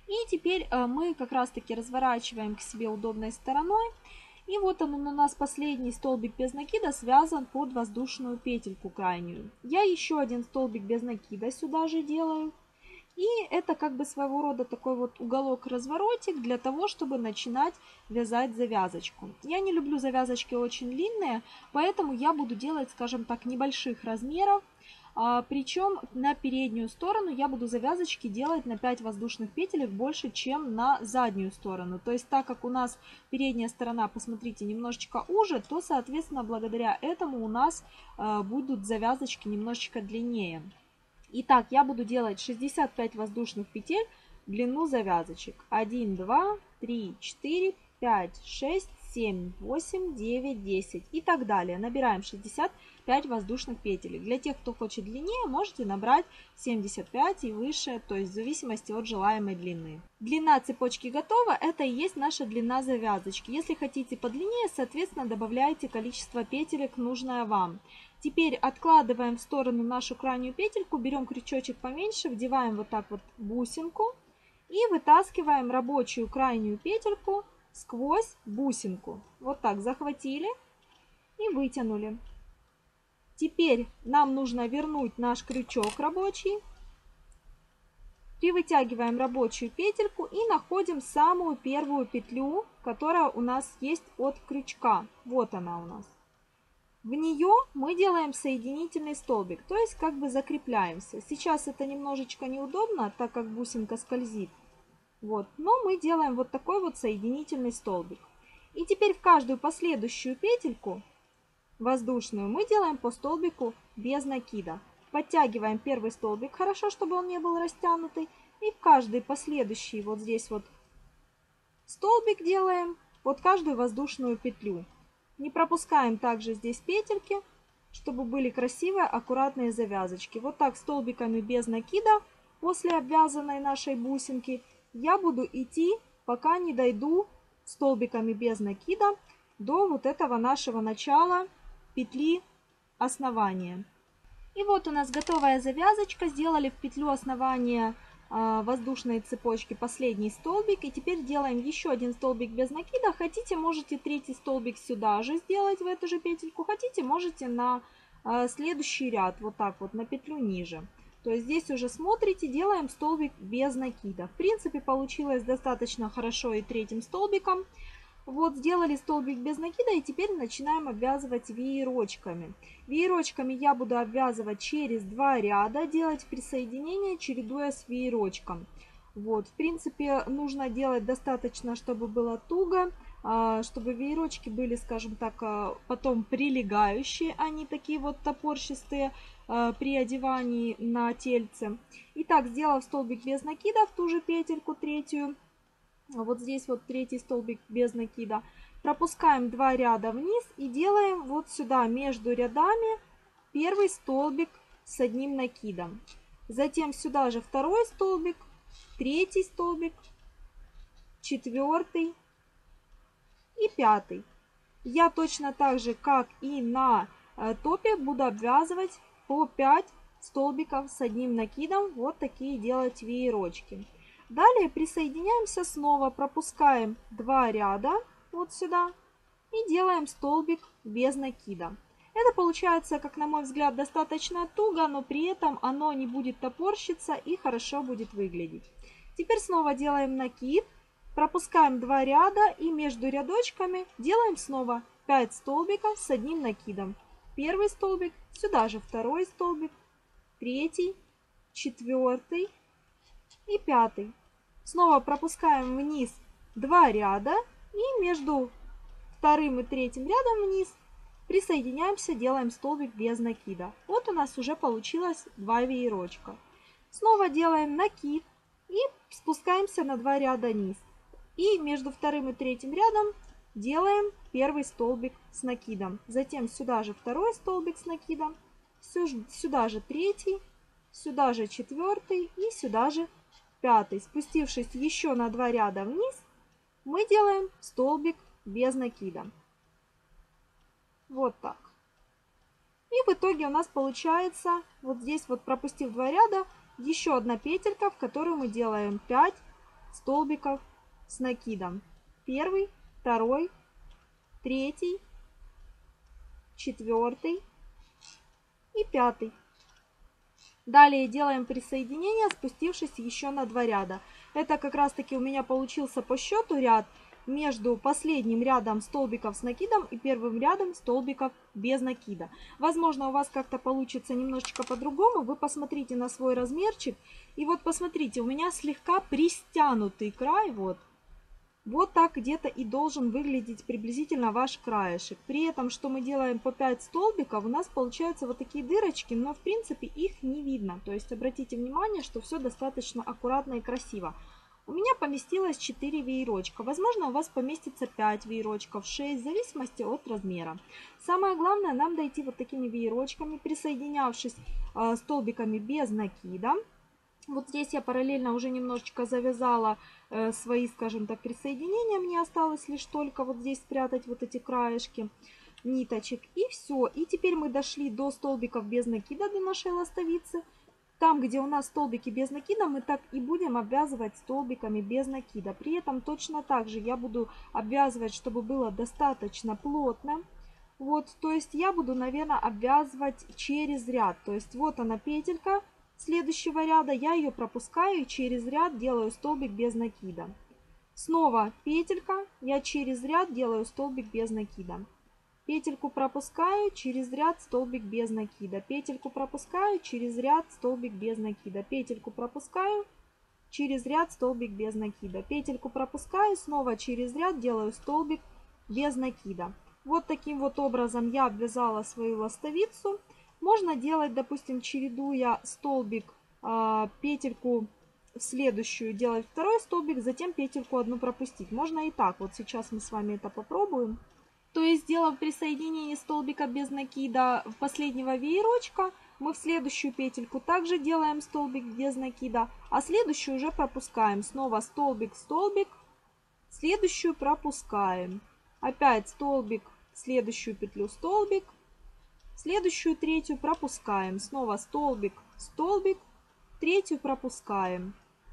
И теперь мы как раз таки разворачиваем к себе удобной стороной. И вот он у нас последний столбик без накида связан под воздушную петельку крайнюю. Я еще один столбик без накида сюда же делаю. И это как бы своего рода такой вот уголок-разворотик для того, чтобы начинать вязать завязочку. Я не люблю завязочки очень длинные, поэтому я буду делать, скажем так, небольших размеров. А, причем на переднюю сторону я буду завязочки делать на пять воздушных петелек больше, чем на заднюю сторону. То есть так как у нас передняя сторона, посмотрите, немножечко уже, то, соответственно, благодаря этому у нас а, будут завязочки немножечко длиннее. Итак, я буду делать шестьдесят пять воздушных петель в длину завязочек. один, два, три, четыре, пять, шесть, семь, восемь, девять, десять и так далее. Набираем шестьдесят пять воздушных петель. Для тех, кто хочет длиннее, можете набрать семьдесят пять и выше, то есть в зависимости от желаемой длины. Длина цепочки готова, это и есть наша длина завязочки. Если хотите подлиннее, соответственно, добавляйте количество петелек, нужное вам. Теперь откладываем в сторону нашу крайнюю петельку, берем крючочек поменьше, вдеваем вот так вот бусинку и вытаскиваем рабочую крайнюю петельку сквозь бусинку. Вот так захватили и вытянули. Теперь нам нужно вернуть наш крючок рабочий. Привытягиваем рабочую петельку и находим самую первую петлю, которая у нас есть от крючка. Вот она у нас. В нее мы делаем соединительный столбик, то есть как бы закрепляемся. Сейчас это немножечко неудобно, так как бусинка скользит. Вот. Но мы делаем вот такой вот соединительный столбик. И теперь в каждую последующую петельку воздушную мы делаем по столбику без накида. Подтягиваем первый столбик, хорошо, чтобы он не был растянутый. И в каждый последующий вот здесь вот столбик делаем под каждую воздушную петлю. Не пропускаем также здесь петельки, чтобы были красивые, аккуратные завязочки. Вот так столбиками без накида после обвязанной нашей бусинки я буду идти, пока не дойду столбиками без накида до вот этого нашего начала петли основания. И вот у нас готовая завязочка. Сделали в петлю основания э, воздушной цепочки последний столбик. И теперь делаем еще один столбик без накида. Хотите, можете третий столбик сюда же сделать, в эту же петельку. Хотите, можете на э, следующий ряд, вот так вот, на петлю ниже. То есть здесь уже смотрите, делаем столбик без накида. В принципе, получилось достаточно хорошо и третьим столбиком. Вот сделали столбик без накида и теперь начинаем обвязывать веерочками. Веерочками я буду обвязывать через два ряда, делать присоединение, чередуя с веерочком. Вот, в принципе, нужно делать достаточно, чтобы было туго, чтобы веерочки были, скажем так, потом прилегающие, а не такие вот топорщистые при одевании на тельце. Итак, сделав столбик без накида в ту же петельку, третью, вот здесь вот третий столбик без накида, пропускаем два ряда вниз и делаем вот сюда между рядами первый столбик с одним накидом. Затем сюда же второй столбик, третий столбик, четвертый и пятый. Я точно так же, как и на топе, буду обвязывать по пять столбиков с одним накидом. Вот такие делать веерочки. Далее присоединяемся снова, пропускаем два ряда вот сюда и делаем столбик без накида. Это получается, как на мой взгляд, достаточно туго, но при этом оно не будет топорщиться и хорошо будет выглядеть. Теперь снова делаем накид, пропускаем два ряда и между рядочками делаем снова пять столбиков с одним накидом. Первый столбик, сюда же второй столбик, третий, четвертый и пятый. Снова пропускаем вниз два ряда и между вторым и третьим рядом вниз присоединяемся, делаем столбик без накида. Вот у нас уже получилось два веерочка. Снова делаем накид и спускаемся на два ряда вниз. И между вторым и третьим рядом делаем первый столбик с накидом. Затем сюда же второй столбик с накидом, сюда же третий, сюда же четвертый и сюда же пятый. Спустившись еще на два ряда вниз, мы делаем столбик без накида. Вот так. И в итоге у нас получается, вот здесь вот пропустив два ряда, еще одна петелька, в которую мы делаем пять столбиков с накидом. Первый, второй, третий, четвертый и пятый. Далее делаем присоединение, спустившись еще на два ряда. Это как раз таки у меня получился по счету ряд между последним рядом столбиков с накидом и первым рядом столбиков без накида. Возможно, у вас как-то получится немножечко по-другому. Вы посмотрите на свой размерчик. И вот посмотрите, у меня слегка пристянутый край. Вот. Вот так где-то и должен выглядеть приблизительно ваш краешек. При этом, что мы делаем по пять столбиков, у нас получаются вот такие дырочки, но в принципе их не видно. То есть обратите внимание, что все достаточно аккуратно и красиво. У меня поместилось четыре веерочка. Возможно, у вас поместится пять веерочков, шесть, в зависимости от размера. Самое главное нам дойти вот такими веерочками, присоединявшись э, столбиками без накида. Вот здесь я параллельно уже немножечко завязала э, свои, скажем так, присоединения. Мне осталось лишь только вот здесь спрятать вот эти краешки ниточек. И все. И теперь мы дошли до столбиков без накида, до нашей ластовицы. Там, где у нас столбики без накида, мы так и будем обвязывать столбиками без накида. При этом точно так же я буду обвязывать, чтобы было достаточно плотно. Вот, то есть я буду, наверное, обвязывать через ряд. То есть вот она петелька следующего ряда, я ее пропускаю и через ряд делаю столбик без накида. Снова петелька, я через ряд делаю столбик без накида. Петельку пропускаю, через ряд столбик без накида. Петельку пропускаю, через ряд столбик без накида. Петельку пропускаю, через ряд столбик без накида. Петельку пропускаю, снова через ряд делаю столбик без накида. Вот таким вот образом я обвязала свою ластовицу. Можно делать, допустим, чередуя столбик, петельку в следующую делать второй столбик, затем петельку одну пропустить. Можно и так. Вот сейчас мы с вами это попробуем. То есть, сделав присоединение столбика без накида в последнего веерочка, мы в следующую петельку также делаем столбик без накида, а следующую уже пропускаем. Снова столбик, столбик, следующую пропускаем. Опять столбик, следующую петлю столбик, следующую третью пропускаем. Снова столбик, столбик, третью пропускаем.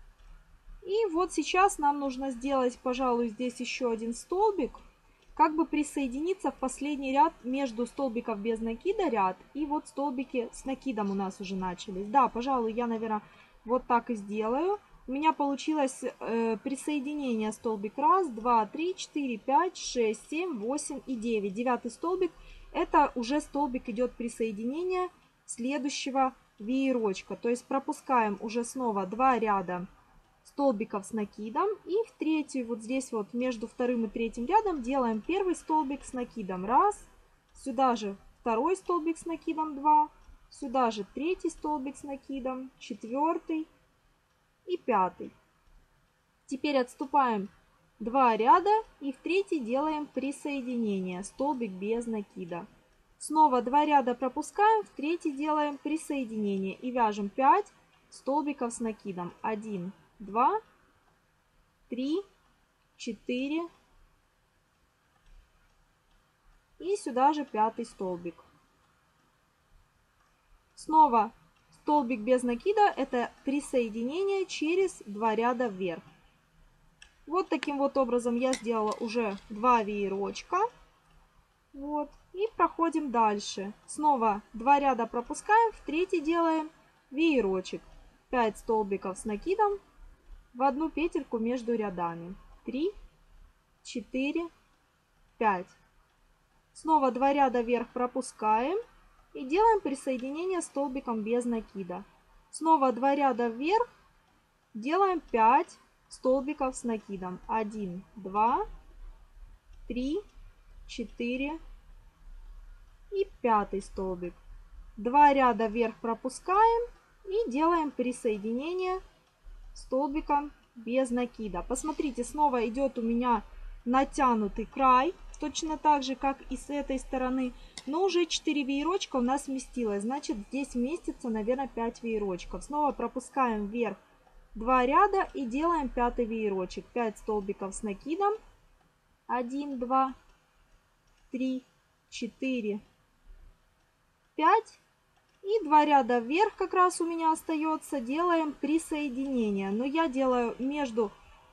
И вот сейчас нам нужно сделать, пожалуй, здесь еще один столбик. Как бы присоединиться в последний ряд между столбиков без накида ряд и вот столбики с накидом у нас уже начались. Да, пожалуй, я, наверное, вот так и сделаю. У меня получилось э, присоединение столбик раз, два, три, четыре, пять, шесть, семь, восемь и девять. Девятый столбик — это уже столбик идет присоединения следующего веерочка. То есть пропускаем уже снова два ряда столбиков с накидом, и в третий вот здесь вот между вторым и третьим рядом делаем первый столбик с накидом раз, сюда же второй столбик с накидом два, сюда же третий столбик с накидом, четвертый и пятый. Теперь отступаем два ряда и в третий делаем присоединение, столбик без накида. Снова два ряда пропускаем, в третий делаем присоединение и вяжем пять столбиков с накидом. один, два, три, четыре и сюда же пятый столбик. Снова столбик без накида — это присоединение через два ряда вверх. Вот таким вот образом я сделала уже два веерочка. Вот. И проходим дальше. Снова два ряда пропускаем, в третий делаем веерочек. пять столбиков с накидом в одну петельку между рядами. три, четыре, пять. Снова два ряда вверх пропускаем и делаем присоединение столбиком без накида. Снова два ряда вверх, делаем пять столбиков с накидом. один, два, три, четыре и пятый столбик. Два ряда вверх пропускаем и делаем присоединение столбиком без накида. Посмотрите, снова идет у меня натянутый край, точно так же, как и с этой стороны, но уже четыре веерочка у нас вместилось, значит здесь вместится, наверное, пять веерочков. Снова пропускаем вверх два ряда и делаем пятый веерочек. пять столбиков с накидом. один, два, три, четыре, пять. И два ряда вверх как раз у меня остается, делаем присоединение. Но я делаю между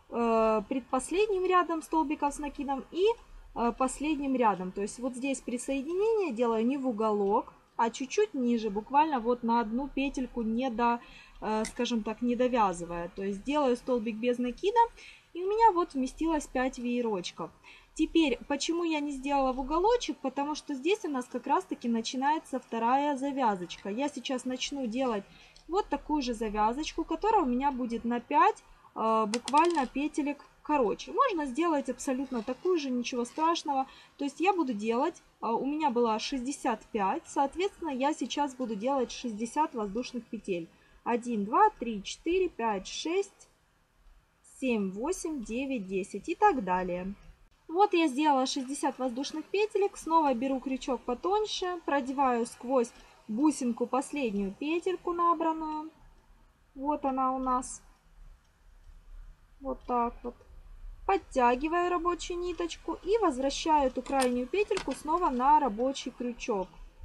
э, предпоследним рядом столбиков с накидом и э, последним рядом. То есть вот здесь присоединение делаю не в уголок, а чуть-чуть ниже, буквально вот на одну петельку, не до, э, скажем так, не довязывая. То есть делаю столбик без накида, и у меня вот вместилось пять веерочков. Теперь, почему я не сделала в уголочек? Потому что здесь у нас как раз-таки начинается вторая завязочка. Я сейчас начну делать вот такую же завязочку, которая у меня будет на пять э, буквально петелек короче. Можно сделать абсолютно такую же, ничего страшного. То есть я буду делать, э, у меня было шестьдесят пять, соответственно, я сейчас буду делать шестьдесят воздушных петель. один, два, три, четыре, пять, шесть, семь, восемь, девять, десять и так далее. Вот я сделала шестьдесят воздушных петелек, снова беру крючок потоньше, продеваю сквозь бусинку последнюю петельку набранную. Вот она у нас. Вот так вот. Подтягиваю рабочую ниточку и возвращаю эту крайнюю петельку снова на рабочий крючок.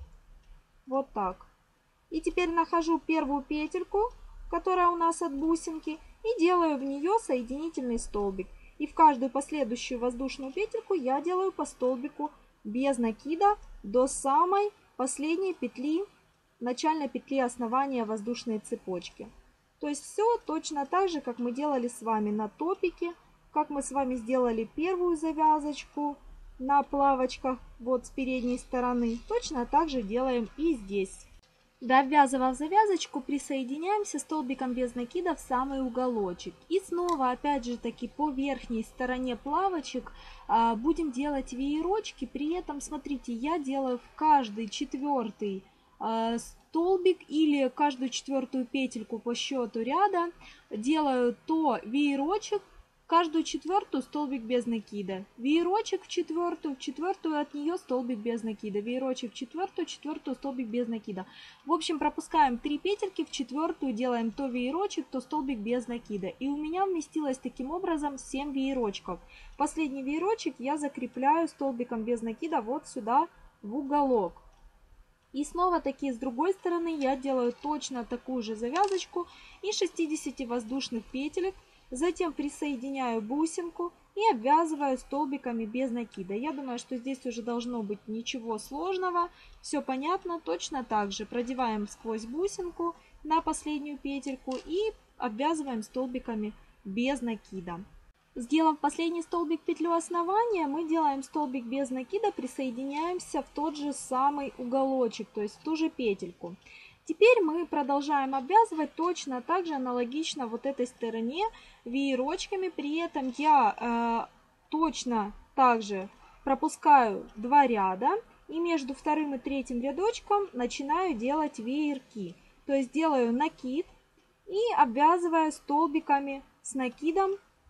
Вот так. И теперь нахожу первую петельку, которая у нас от бусинки, и делаю в нее соединительный столбик. И в каждую последующую воздушную петельку я делаю по столбику без накида до самой последней петли, начальной петли основания воздушной цепочки. То есть все точно так же, как мы делали с вами на топике, как мы с вами сделали первую завязочку на плавочках вот с передней стороны. Точно так же делаем и здесь. Довязывав завязочку, присоединяемся столбиком без накида в самый уголочек. И снова, опять же таки, по верхней стороне плавочек а, будем делать веерочки. При этом, смотрите, я делаю в каждый четвертый а, столбик или каждую четвертую петельку по счету ряда делаю то веерочек, каждую четвертую столбик без накида, веерочек в четвертую, в четвертую от нее столбик без накида, веерочек в четвертую, четвертую столбик без накида. В общем, пропускаем три петельки, в четвертую делаем то веерочек, то столбик без накида. И у меня вместилось таким образом семь веерочков. Последний веерочек я закрепляю столбиком без накида вот сюда в уголок. И снова таки с другой стороны я делаю точно такую же завязочку из шестидесяти воздушных петелек. Затем присоединяю бусинку и обвязываю столбиками без накида. Я думаю, что здесь уже должно быть ничего сложного. Все понятно. Точно так же продеваем сквозь бусинку на последнюю петельку и обвязываем столбиками без накида. Сделав последний столбик петлю основания, мы делаем столбик без накида, присоединяемся в тот же самый уголочек, то есть в ту же петельку. Теперь мы продолжаем обвязывать точно так же аналогично вот этой стороне веерочками. При этом я э, точно так же пропускаю два ряда и между вторым и третьим рядочком начинаю делать веерки. То есть делаю накид и обвязываю столбиками с накидом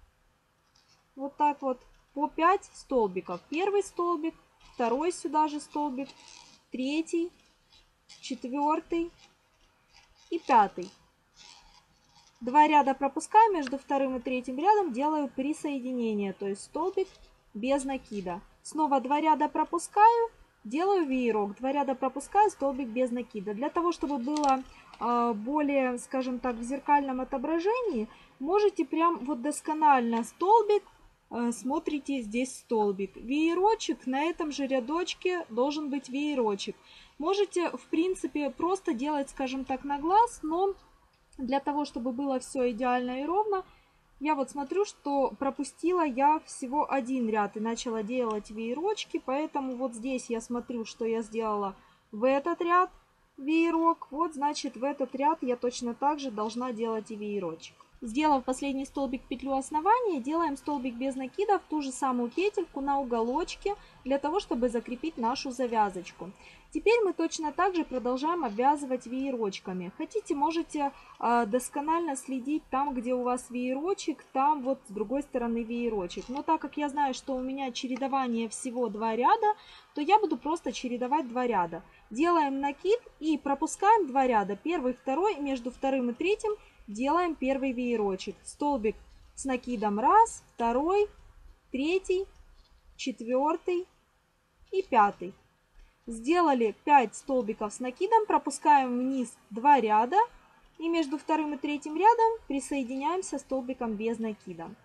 вот так вот по пять столбиков. Первый столбик, второй сюда же столбик, третий, четвертый и пятый. Два ряда пропускаю, между вторым и третьим рядом делаю присоединение, то есть столбик без накида. Снова два ряда пропускаю, делаю веерок, два ряда пропускаю, столбик без накида. Для того, чтобы было э, более, скажем так, в зеркальном отображении, можете прям вот досконально столбик, э, смотрите здесь столбик. Веерочек на этом же рядочке должен быть веерочек. Можете, в принципе, просто делать, скажем так, на глаз, но для того, чтобы было все идеально и ровно, я вот смотрю, что пропустила я всего один ряд и начала делать веерочки, поэтому вот здесь я смотрю, что я сделала в этот ряд веерок, вот значит в этот ряд я точно так же должна делать и веерочек. Сделав последний столбик петлю основания, делаем столбик без накида в ту же самую петельку на уголочке, для того, чтобы закрепить нашу завязочку. Теперь мы точно так же продолжаем обвязывать веерочками. Хотите, можете э, досконально следить там, где у вас веерочек, там вот с другой стороны веерочек. Но так как я знаю, что у меня чередование всего два ряда, то я буду просто чередовать два ряда. Делаем накид и пропускаем два ряда, первый, второй, между вторым и третьим делаем первый веерочек. Столбик с накидом раз, второй, третий, четвертый и пятый. Сделали пять столбиков с накидом, пропускаем вниз два ряда и между вторым и третьим рядом присоединяемся столбиком без накида.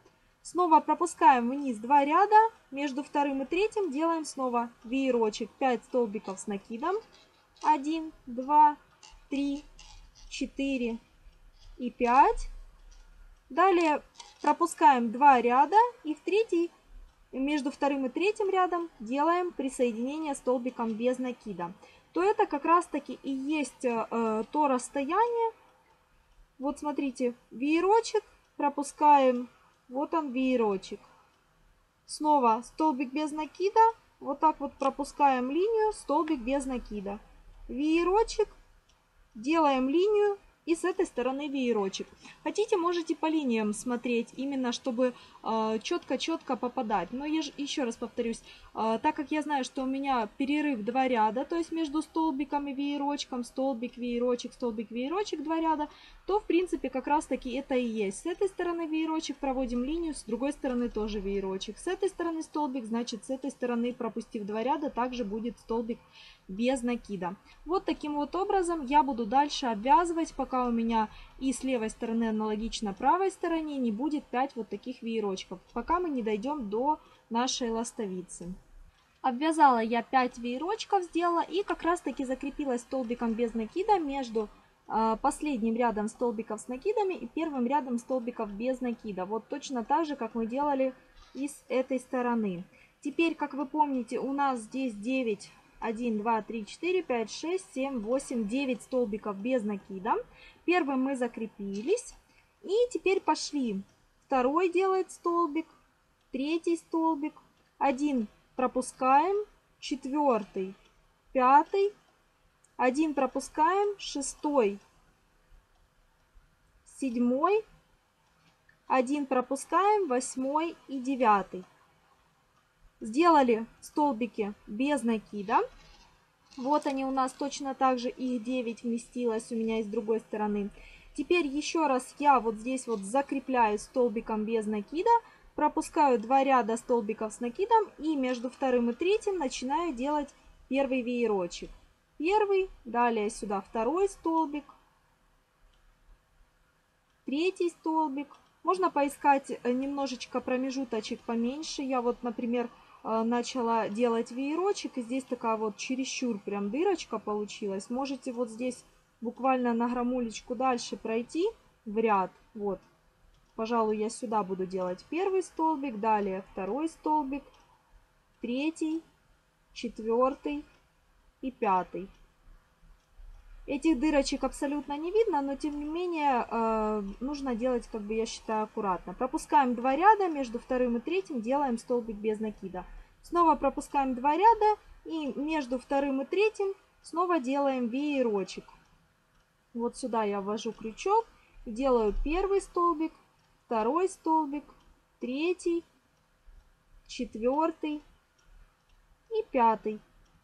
Снова пропускаем вниз два ряда, между вторым и третьим делаем снова веерочек, пять столбиков с накидом, один, два, три, четыре и пять. Далее пропускаем два ряда и в третий, между вторым и третьим рядом делаем присоединение столбиком без накида. То это как раз таки и есть э, то расстояние. Вот смотрите, веерочек, пропускаем, вот он веерочек. Снова столбик без накида, вот так вот пропускаем линию, столбик без накида. Веерочек, делаем линию и с этой стороны веерочек. Хотите, можете по линиям смотреть, именно чтобы четко-четко э, попадать. Но я, еще раз повторюсь, э, так как я знаю, что у меня перерыв два ряда, то есть между столбиком и веерочком, столбик, веерочек, столбик, веерочек, два ряда, то в принципе как раз таки это и есть. С этой стороны веерочек, проводим линию, с другой стороны тоже веерочек. С этой стороны столбик, значит с этой стороны, пропустив два ряда, также будет столбик без накида. Вот таким вот образом я буду дальше обвязывать, пока у меня и с левой стороны аналогично правой стороне не будет пять вот таких веерочков, пока мы не дойдем до нашей ластовицы. Обвязала я пять веерочков, сделала и как раз таки закрепилась столбиком без накида между э, последним рядом столбиков с накидами и первым рядом столбиков без накида. Вот точно так же, как мы делали и с этой стороны. Теперь, как вы помните, у нас здесь девять, один, два, три, четыре, пять, шесть, семь, восемь, девять столбиков без накида. Первым мы закрепились. И теперь пошли. Второй делает столбик, третий столбик, один пропускаем, четвертый, пятый, один пропускаем, шестой, седьмой, один пропускаем, восьмой и девятый. Сделали столбики без накида. Вот они у нас точно так же, их девять вместилось у меня и с другой стороны. Теперь еще раз я вот здесь вот закрепляю столбиком без накида, пропускаю два ряда столбиков с накидом и между вторым и третьим начинаю делать первый веерочек. Первый, далее сюда второй столбик, третий столбик. Можно поискать немножечко промежуточек поменьше. Я вот, например, начала делать веерочек, и здесь такая вот чересчур прям дырочка получилась. Можете вот здесь буквально на грамулечку дальше пройти в ряд. Вот, пожалуй, я сюда буду делать первый столбик, далее второй столбик, третий, четвертый и пятый. Этих дырочек абсолютно не видно, но тем не менее э, нужно делать, как бы я считаю, аккуратно. Пропускаем два ряда, между вторым и третьим делаем столбик без накида. Снова пропускаем два ряда и между вторым и третьим снова делаем веерочек. Вот сюда я ввожу крючок и делаю первый столбик, второй столбик, третий, четвертый и пятый.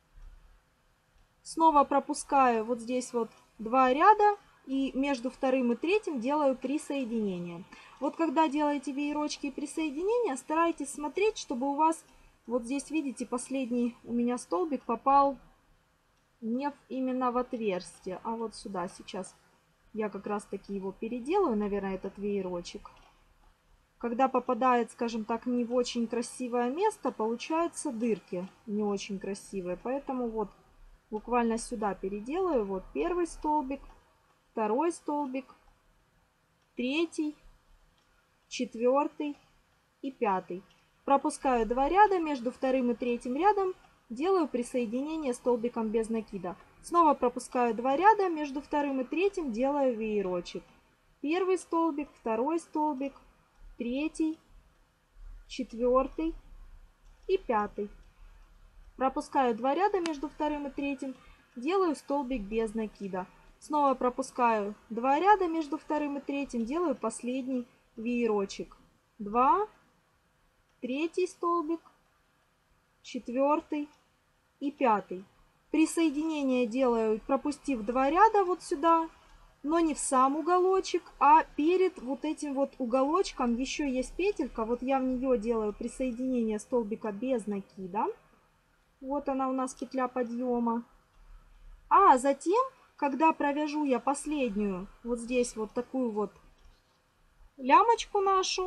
Снова пропускаю вот здесь вот два ряда и между вторым и третьим делаю присоединение. Вот когда делаете веерочки и присоединения, старайтесь смотреть, чтобы у вас вот здесь, видите, последний у меня столбик попал не именно в отверстие, а вот сюда. Сейчас я как раз таки его переделаю, наверное, этот веерочек. Когда попадает, скажем так, не в очень красивое место, получаются дырки не очень красивые. Поэтому вот буквально сюда переделаю. Вот первый столбик, второй столбик, третий, четвертый и пятый. Пропускаю два ряда, между вторым и третьим рядом делаю присоединение столбиком без накида. Снова пропускаю два ряда, между вторым и третьим делаю веерочек. Первый столбик, второй столбик, третий, четвертый и пятый. Пропускаю два ряда между вторым и третьим, делаю столбик без накида. Снова пропускаю два ряда между вторым и третьим, делаю последний веерочек. два, третий столбик, четвертый и пятый. Присоединение делаю, пропустив два ряда вот сюда, но не в сам уголочек, а перед вот этим вот уголочком еще есть петелька. Вот я в нее делаю присоединение столбика без накида. Вот она у нас петля подъема. А затем, когда провяжу я последнюю, вот здесь вот такую вот лямочку нашу,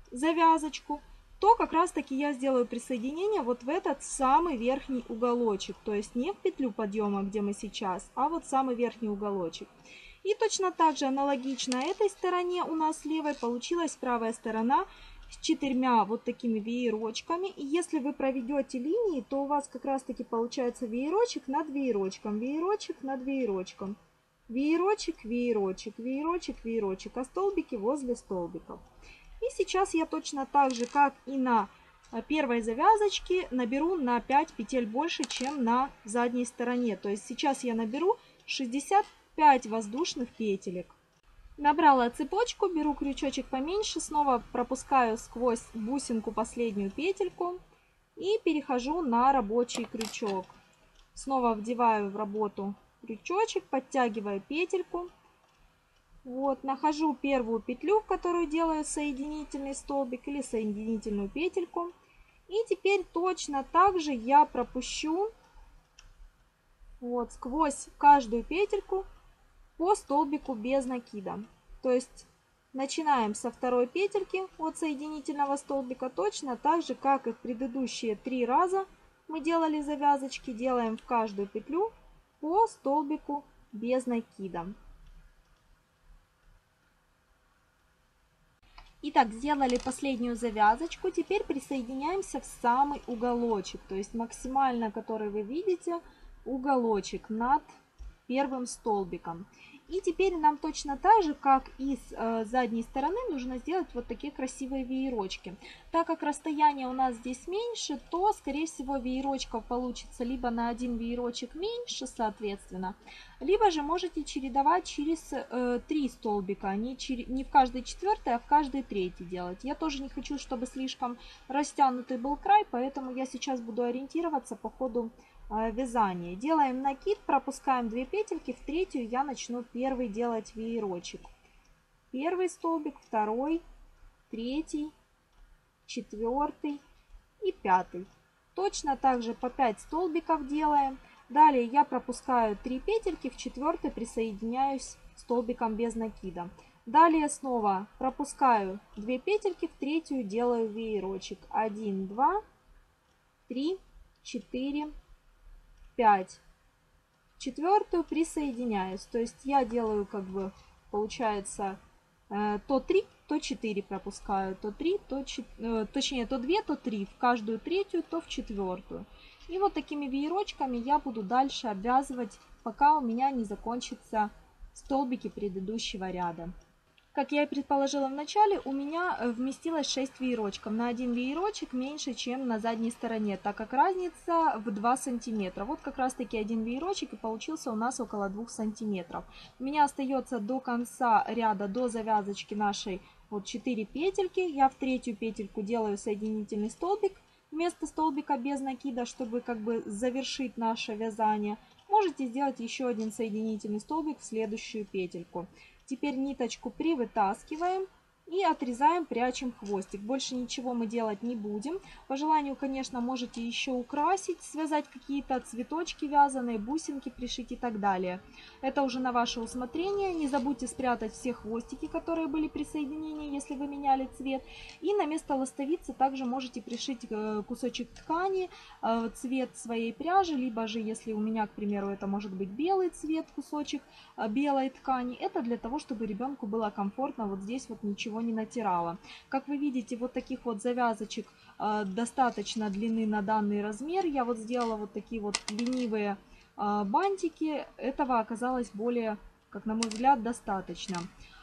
завязочку, то как раз таки я сделаю присоединение вот в этот самый верхний уголочек. То есть не в петлю подъема, где мы сейчас, а вот самый верхний уголочек. И точно так же аналогично этой стороне у нас левой получилась правая сторона с четырьмя вот такими веерочками. И если вы проведете линии, то у вас как раз таки получается веерочек над веерочком, веерочек над веерочком, веерочек, веерочек, веерочек, веерочек, а столбики возле столбиков. И сейчас я точно так же, как и на первой завязочке, наберу на пять петель больше, чем на задней стороне. То есть сейчас я наберу шестьдесят пять воздушных петелек. Набрала цепочку, беру крючочек поменьше, снова пропускаю сквозь бусинку последнюю петельку и перехожу на рабочий крючок. Снова вдеваю в работу крючочек, подтягиваю петельку. Вот, нахожу первую петлю, в которую делаю соединительный столбик или соединительную петельку. И теперь точно так же я пропущу вот сквозь каждую петельку по столбику без накида. То есть начинаем со второй петельки от соединительного столбика, точно так же, как и в предыдущие три раза мы делали завязочки, делаем в каждую петлю по столбику без накида. Итак, сделали последнюю завязочку, теперь присоединяемся в самый уголочек, то есть максимально, который вы видите, уголочек над первым столбиком. И теперь нам точно так же, как и с э, задней стороны, нужно сделать вот такие красивые веерочки. Так как расстояние у нас здесь меньше, то, скорее всего, веерочков получится либо на один веерочек меньше, соответственно, либо же можете чередовать через э, три столбика, не, чер... не в каждый четвертый, а в каждый третий делать. Я тоже не хочу, чтобы слишком растянутый был край, поэтому я сейчас буду ориентироваться по ходу вязание. Делаем накид, пропускаем две петельки, в третью я начну первый делать веерочек. Первый столбик, второй, третий, четвертый и пятый. Точно так же по пять столбиков делаем. Далее я пропускаю три петельки, в четвертый присоединяюсь столбиком без накида. Далее снова пропускаю две петельки, в третью делаю веерочек. один, два, три, четыре, пять. Четвертую присоединяюсь. То есть я делаю, как бы, получается, э, то три, то четыре пропускаю, то три, то четыре, э, точнее, то два, то три в каждую третью, то в четвертую. И вот такими веерочками я буду дальше обвязывать, пока у меня не закончатся столбики предыдущего ряда. Как я и предположила в начале, у меня вместилось шесть веерочков. На один веерочек меньше, чем на задней стороне, так как разница в два сантиметра. Вот как раз таки один веерочек и получился у нас около двух сантиметров. У меня остается до конца ряда, до завязочки нашей, вот четыре петельки. Я в третью петельку делаю соединительный столбик вместо столбика без накида, чтобы как бы завершить наше вязание. Можете сделать еще один соединительный столбик в следующую петельку. Теперь ниточку привытаскиваем и отрезаем, прячем хвостик. Больше ничего мы делать не будем. По желанию, конечно, можете еще украсить, связать какие-то цветочки вязаные, бусинки пришить и так далее. Это уже на ваше усмотрение. Не забудьте спрятать все хвостики, которые были при соединении, если вы меняли цвет. И на место ластовицы также можете пришить кусочек ткани, цвет своей пряжи, либо же, если у меня, к примеру, это может быть белый цвет, кусочек белой ткани. Это для того, чтобы ребенку было комфортно вот здесь вот ничего не натирала. Как вы видите, вот таких вот завязочек э, достаточно длины на данный размер. Я вот сделала вот такие вот ленивые э, бантики. Этого оказалось более, как на мой взгляд, достаточно.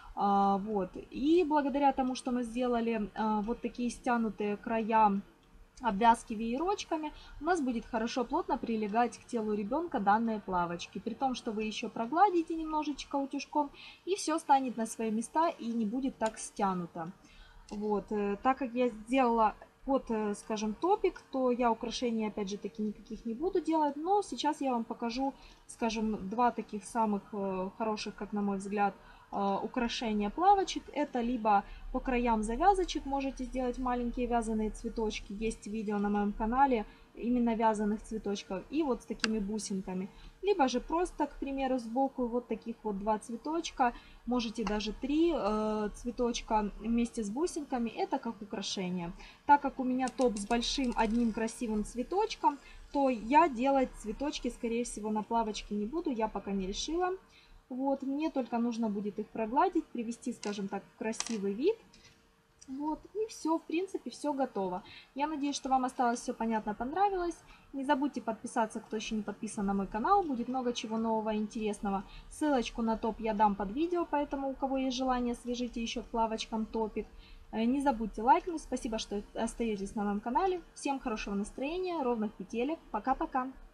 А, вот. И благодаря тому, что мы сделали э, вот такие стянутые края обвязки веерочками, у нас будет хорошо плотно прилегать к телу ребенка данные плавочки. При том, что вы еще прогладите немножечко утюжком, и все станет на свои места и не будет так стянуто. Вот. Так как я сделала под, скажем, топик, то я украшений, опять же таки, никаких не буду делать. Но сейчас я вам покажу, скажем, два таких самых хороших, как на мой взгляд, украшения плавочек. Это либо по краям завязочек можете сделать маленькие вязаные цветочки. Есть видео на моем канале именно вязаных цветочков. И вот с такими бусинками. либо же просто, к примеру, сбоку вот таких вот два цветочка, можете даже три э, цветочка вместе с бусинками, это как украшение. Так как у меня топ с большим одним красивым цветочком, то я делать цветочки, скорее всего, на плавочке не буду, я пока не решила. Вот, мне только нужно будет их прогладить, привести, скажем так, в красивый вид. Вот, и все, в принципе, все готово. Я надеюсь, что вам осталось все понятно, понравилось. Не забудьте подписаться, кто еще не подписан на мой канал. Будет много чего нового и интересного. Ссылочку на топ я дам под видео, поэтому у кого есть желание, свяжите еще к плавочкам топик. Не забудьте лайкнуть. Спасибо, что остаетесь на моем канале. Всем хорошего настроения, ровных петелек. Пока-пока.